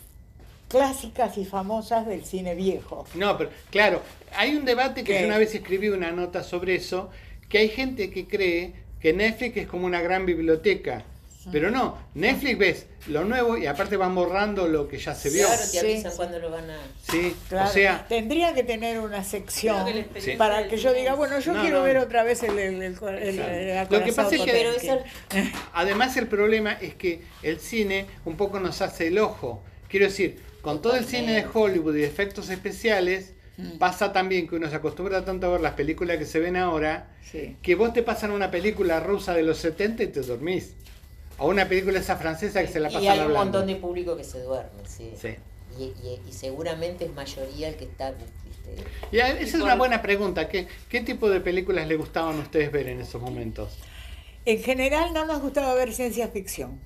clásicas y famosas del cine viejo. No, pero claro, hay un debate que ¿Qué? yo una vez escribí una nota sobre eso, que hay gente que cree que Netflix es como una gran biblioteca. Pero no, Netflix ves lo nuevo y aparte van borrando lo que ya se vio. Claro, te Sí, avisan sí. cuando lo van a... Sí, Claro, o sea, tendría que tener una sección Creo que la experiencia para del que yo cine diga, es- bueno, yo No, quiero no. ver otra vez el, el, el, el- el- el Lo que pasa es que- Pero Potemkin. esa- además el problema es que el cine un poco nos hace el ojo. Quiero decir, con todo el cine de Hollywood y de efectos especiales, pasa también que uno se acostumbra tanto a ver las películas que se ven ahora, Sí. que vos te pasan una película rusa de los setenta y te dormís. O una película esa francesa que se la y pasan hay un hablando. montón de público que se duerme, sí. Sí. Y, y- y seguramente es mayoría el que está... ¿viste? Y a- esa Y es por- una buena pregunta. ¿Qué, ¿Qué tipo de películas le gustaban a ustedes ver en esos momentos? En general no nos gustaba ver ciencia ficción.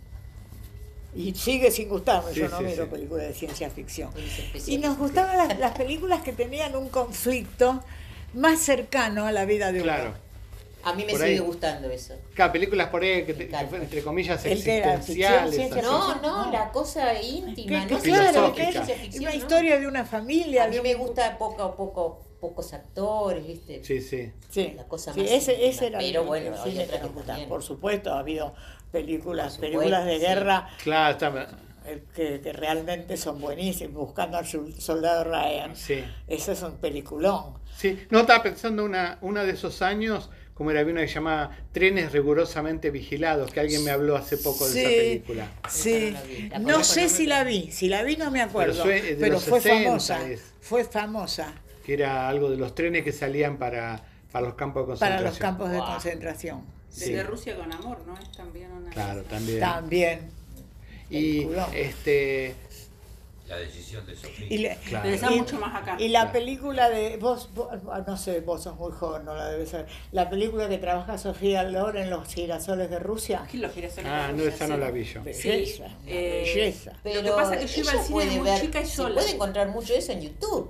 Y sigue sin gustarme, Sí, yo no sí, miro sí. películas de ciencia ficción. Los especialistas. Y nos gustaban las, las películas que tenían un conflicto más cercano a la vida de uno. Claro. A mí me Por sigue ahí. gustando eso. Cada películas por ahí que, te- Me encanta. que fueron, entre comillas, El que era existenciales. ficción, ciencia así. No, no, no. la cosa Que- íntima, que ¿no? claro, que Filosófica. es Ficción, una ¿no? historia de una familia. A mí de me un- gusta poco, poco, pocos actores, ¿viste? Sí, sí. Sí, la cosa sí, más ese, íntima. ese era Pero el, bueno, el hay cine otras que nos que gustaba. también. Por supuesto, ha habido películas, Por supuesto, películas de sí. guerra Claro, está. eh, que, que realmente son buenísimas. Buscando al sol- soldado Ryan. Sí. Ese es un peliculón. Sí. No, estaba pensando una, una de esos años, como era, había una que se llamaba Trenes rigurosamente vigilados, que alguien me habló hace poco de esa película. Sí, Esa no la vi. La no conozco, sé no si me- la vi, si la vi no me acuerdo, Pero pero, fue de los fue sesenta famosa, es. fue famosa Que era algo de los trenes que salían para, para los campos de concentración. para los campos de Wow. concentración. Sí. Desde Rusia con amor, ¿no? Es también una. Claro, también. También. Y Peliculón. este. La decisión de Sofía. Y, le- Claro. Pero está y- mucho más acá. y la Claro. película de vos, vos- no sé, vos sos muy joven, no la debes saber. La película que trabaja Sofía Loren en Los girasoles de Rusia. ¿Qué los girasoles Ah, de no, Rusia? esa no Sí. la vi yo. Belleza, eh, belleza. Pero Lo que pasa es que yo iba ella al cine puede muy ver- chica y se sola. puede encontrar mucho eso en YouTube.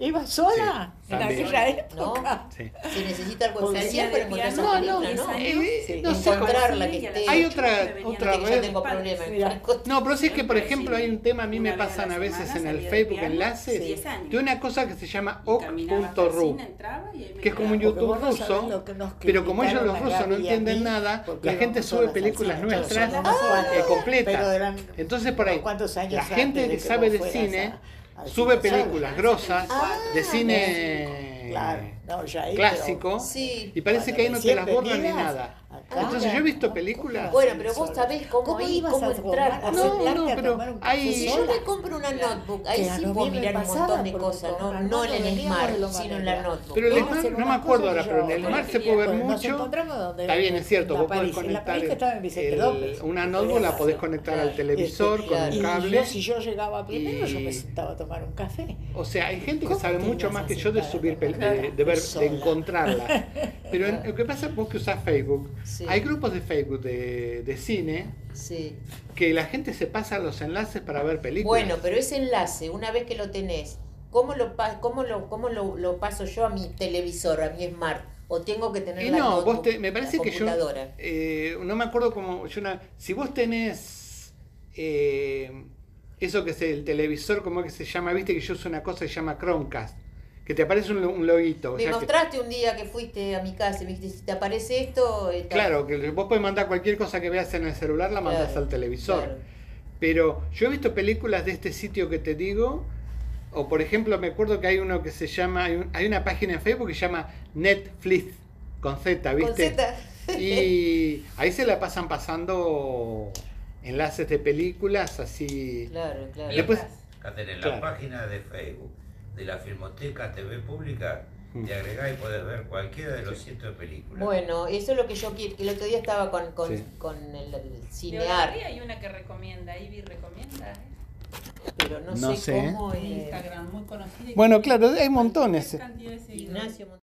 ¿Iba sola Sí, en también. aquella ¿No? época? Sí. Se necesita algo Porque especial hacía para de encontrar piano, esa No, no, película, ¿no? eh, Sí. no sé cómo- Encontrarla que Sí, y a las esté. Hay ocho otra- me venían otra a Yo red. tengo padres. problemas. Mira. No, pero sí es que, por Siempre ejemplo, cine. hay un tema, a mí me Una vez a pasan la a veces semana en el salía de Facebook piano, enlaces diez años. de una cosa que se llama Y caminaba hasta ok el punto ru, cine, entraba y ahí me que es como un quedaba. Porque YouTube vos no sabés ruso, lo que nos pero como ellos los criticaron a rusos no Gaby y a entienden mí, nada, porque la gente íbamos sube solas al películas cine, nuestras todos unos eh, cuantos, completas. pero eran Entonces por ahí, unos cuantos años la gente antes de que que sabe vos de fueras cine a- al sube cine sola. películas grosas Ah, de cine Claro, no, ya ahí, clásico Sí. y parece Cuando que ahí no te recién las borran ni venidas, nada. acá, Entonces yo he visto ¿cómo películas. ibas Bueno, a ir pero vos sola? sabés cómo ir, ibas cómo a entrar, tomar- a No, sentarte no, a pero tomar un café hay- Si yo sola? me compro una notebook, ahí Que a sí puedo noviembre mirar un pasada, montón de porque cosas, con no, Armando no en el veníamos Smart, de Loma sino en Negra. la notebook. Pero el Vamos a Smart, hacer no me unas acuerdo cosas ahora, y pero en yo- el Bueno, Smart se puede ver quería- Nos mucho. encontramos donde Está bien, es cierto, en vos la podés París, en la conectar París que estaba en Vicente el- López. una notebook, la podés conectar al Claro. televisor Este, con claro. un Y cable. yo, si yo llegaba primero, yo y- me sentaba a tomar un café. O sea, hay gente que ¿Cómo sabe te mucho ibas más a que yo de sentar a subir, pel- tomar de, café de ver, de sola? encontrarla. Pero en- lo que pasa es vos que usás Facebook, Sí. hay grupos de Facebook de, de cine Sí. que la gente se pasa los enlaces para ver películas. Bueno, pero ese enlace, una vez que lo tenés, ¿cómo lo, pa- cómo lo, cómo lo, lo paso yo a mi televisor, a mi Smart? ¿O tengo que tener Y la no, notebook, vos te, me parece la que yo, computadora? eh, no me acuerdo cómo, yo una- si vos tenés eh, eso que es el televisor, ¿cómo es que se llama? Viste que yo uso una cosa que se llama Chromecast, que te aparece un, lo- un loguito. o Me sea que- mostraste un día que fuiste a mi casa y me dijiste, si te aparece esto... eh, claro, que vos podés mandar cualquier cosa que veas en el celular, la mandás Claro, al televisor. claro. Pero yo he visto películas de este sitio que te digo, o por ejemplo me acuerdo que hay uno que se llama, hay, un- hay una página en Facebook que se llama Netflix, con Z, ¿viste? Con Z. Y ahí se la pasan pasando enlaces de películas así. Claro, claro. Después- Cater, en Claro. la página de Facebook de la Filmoteca T V Pública, Mm. te agregás y podés ver cualquiera de los cientos de películas. Bueno, eso es lo que yo quiero, que el otro día estaba con, con, Sí. con el, el De cinear, Olavarría hay una que recomienda, Ivy recomienda, ¿eh? pero no, No sé, sé. cómo... En eh, Instagram, muy conocida. y Bueno, tiene claro, hay montones. cantidad de seguidores. Ignacio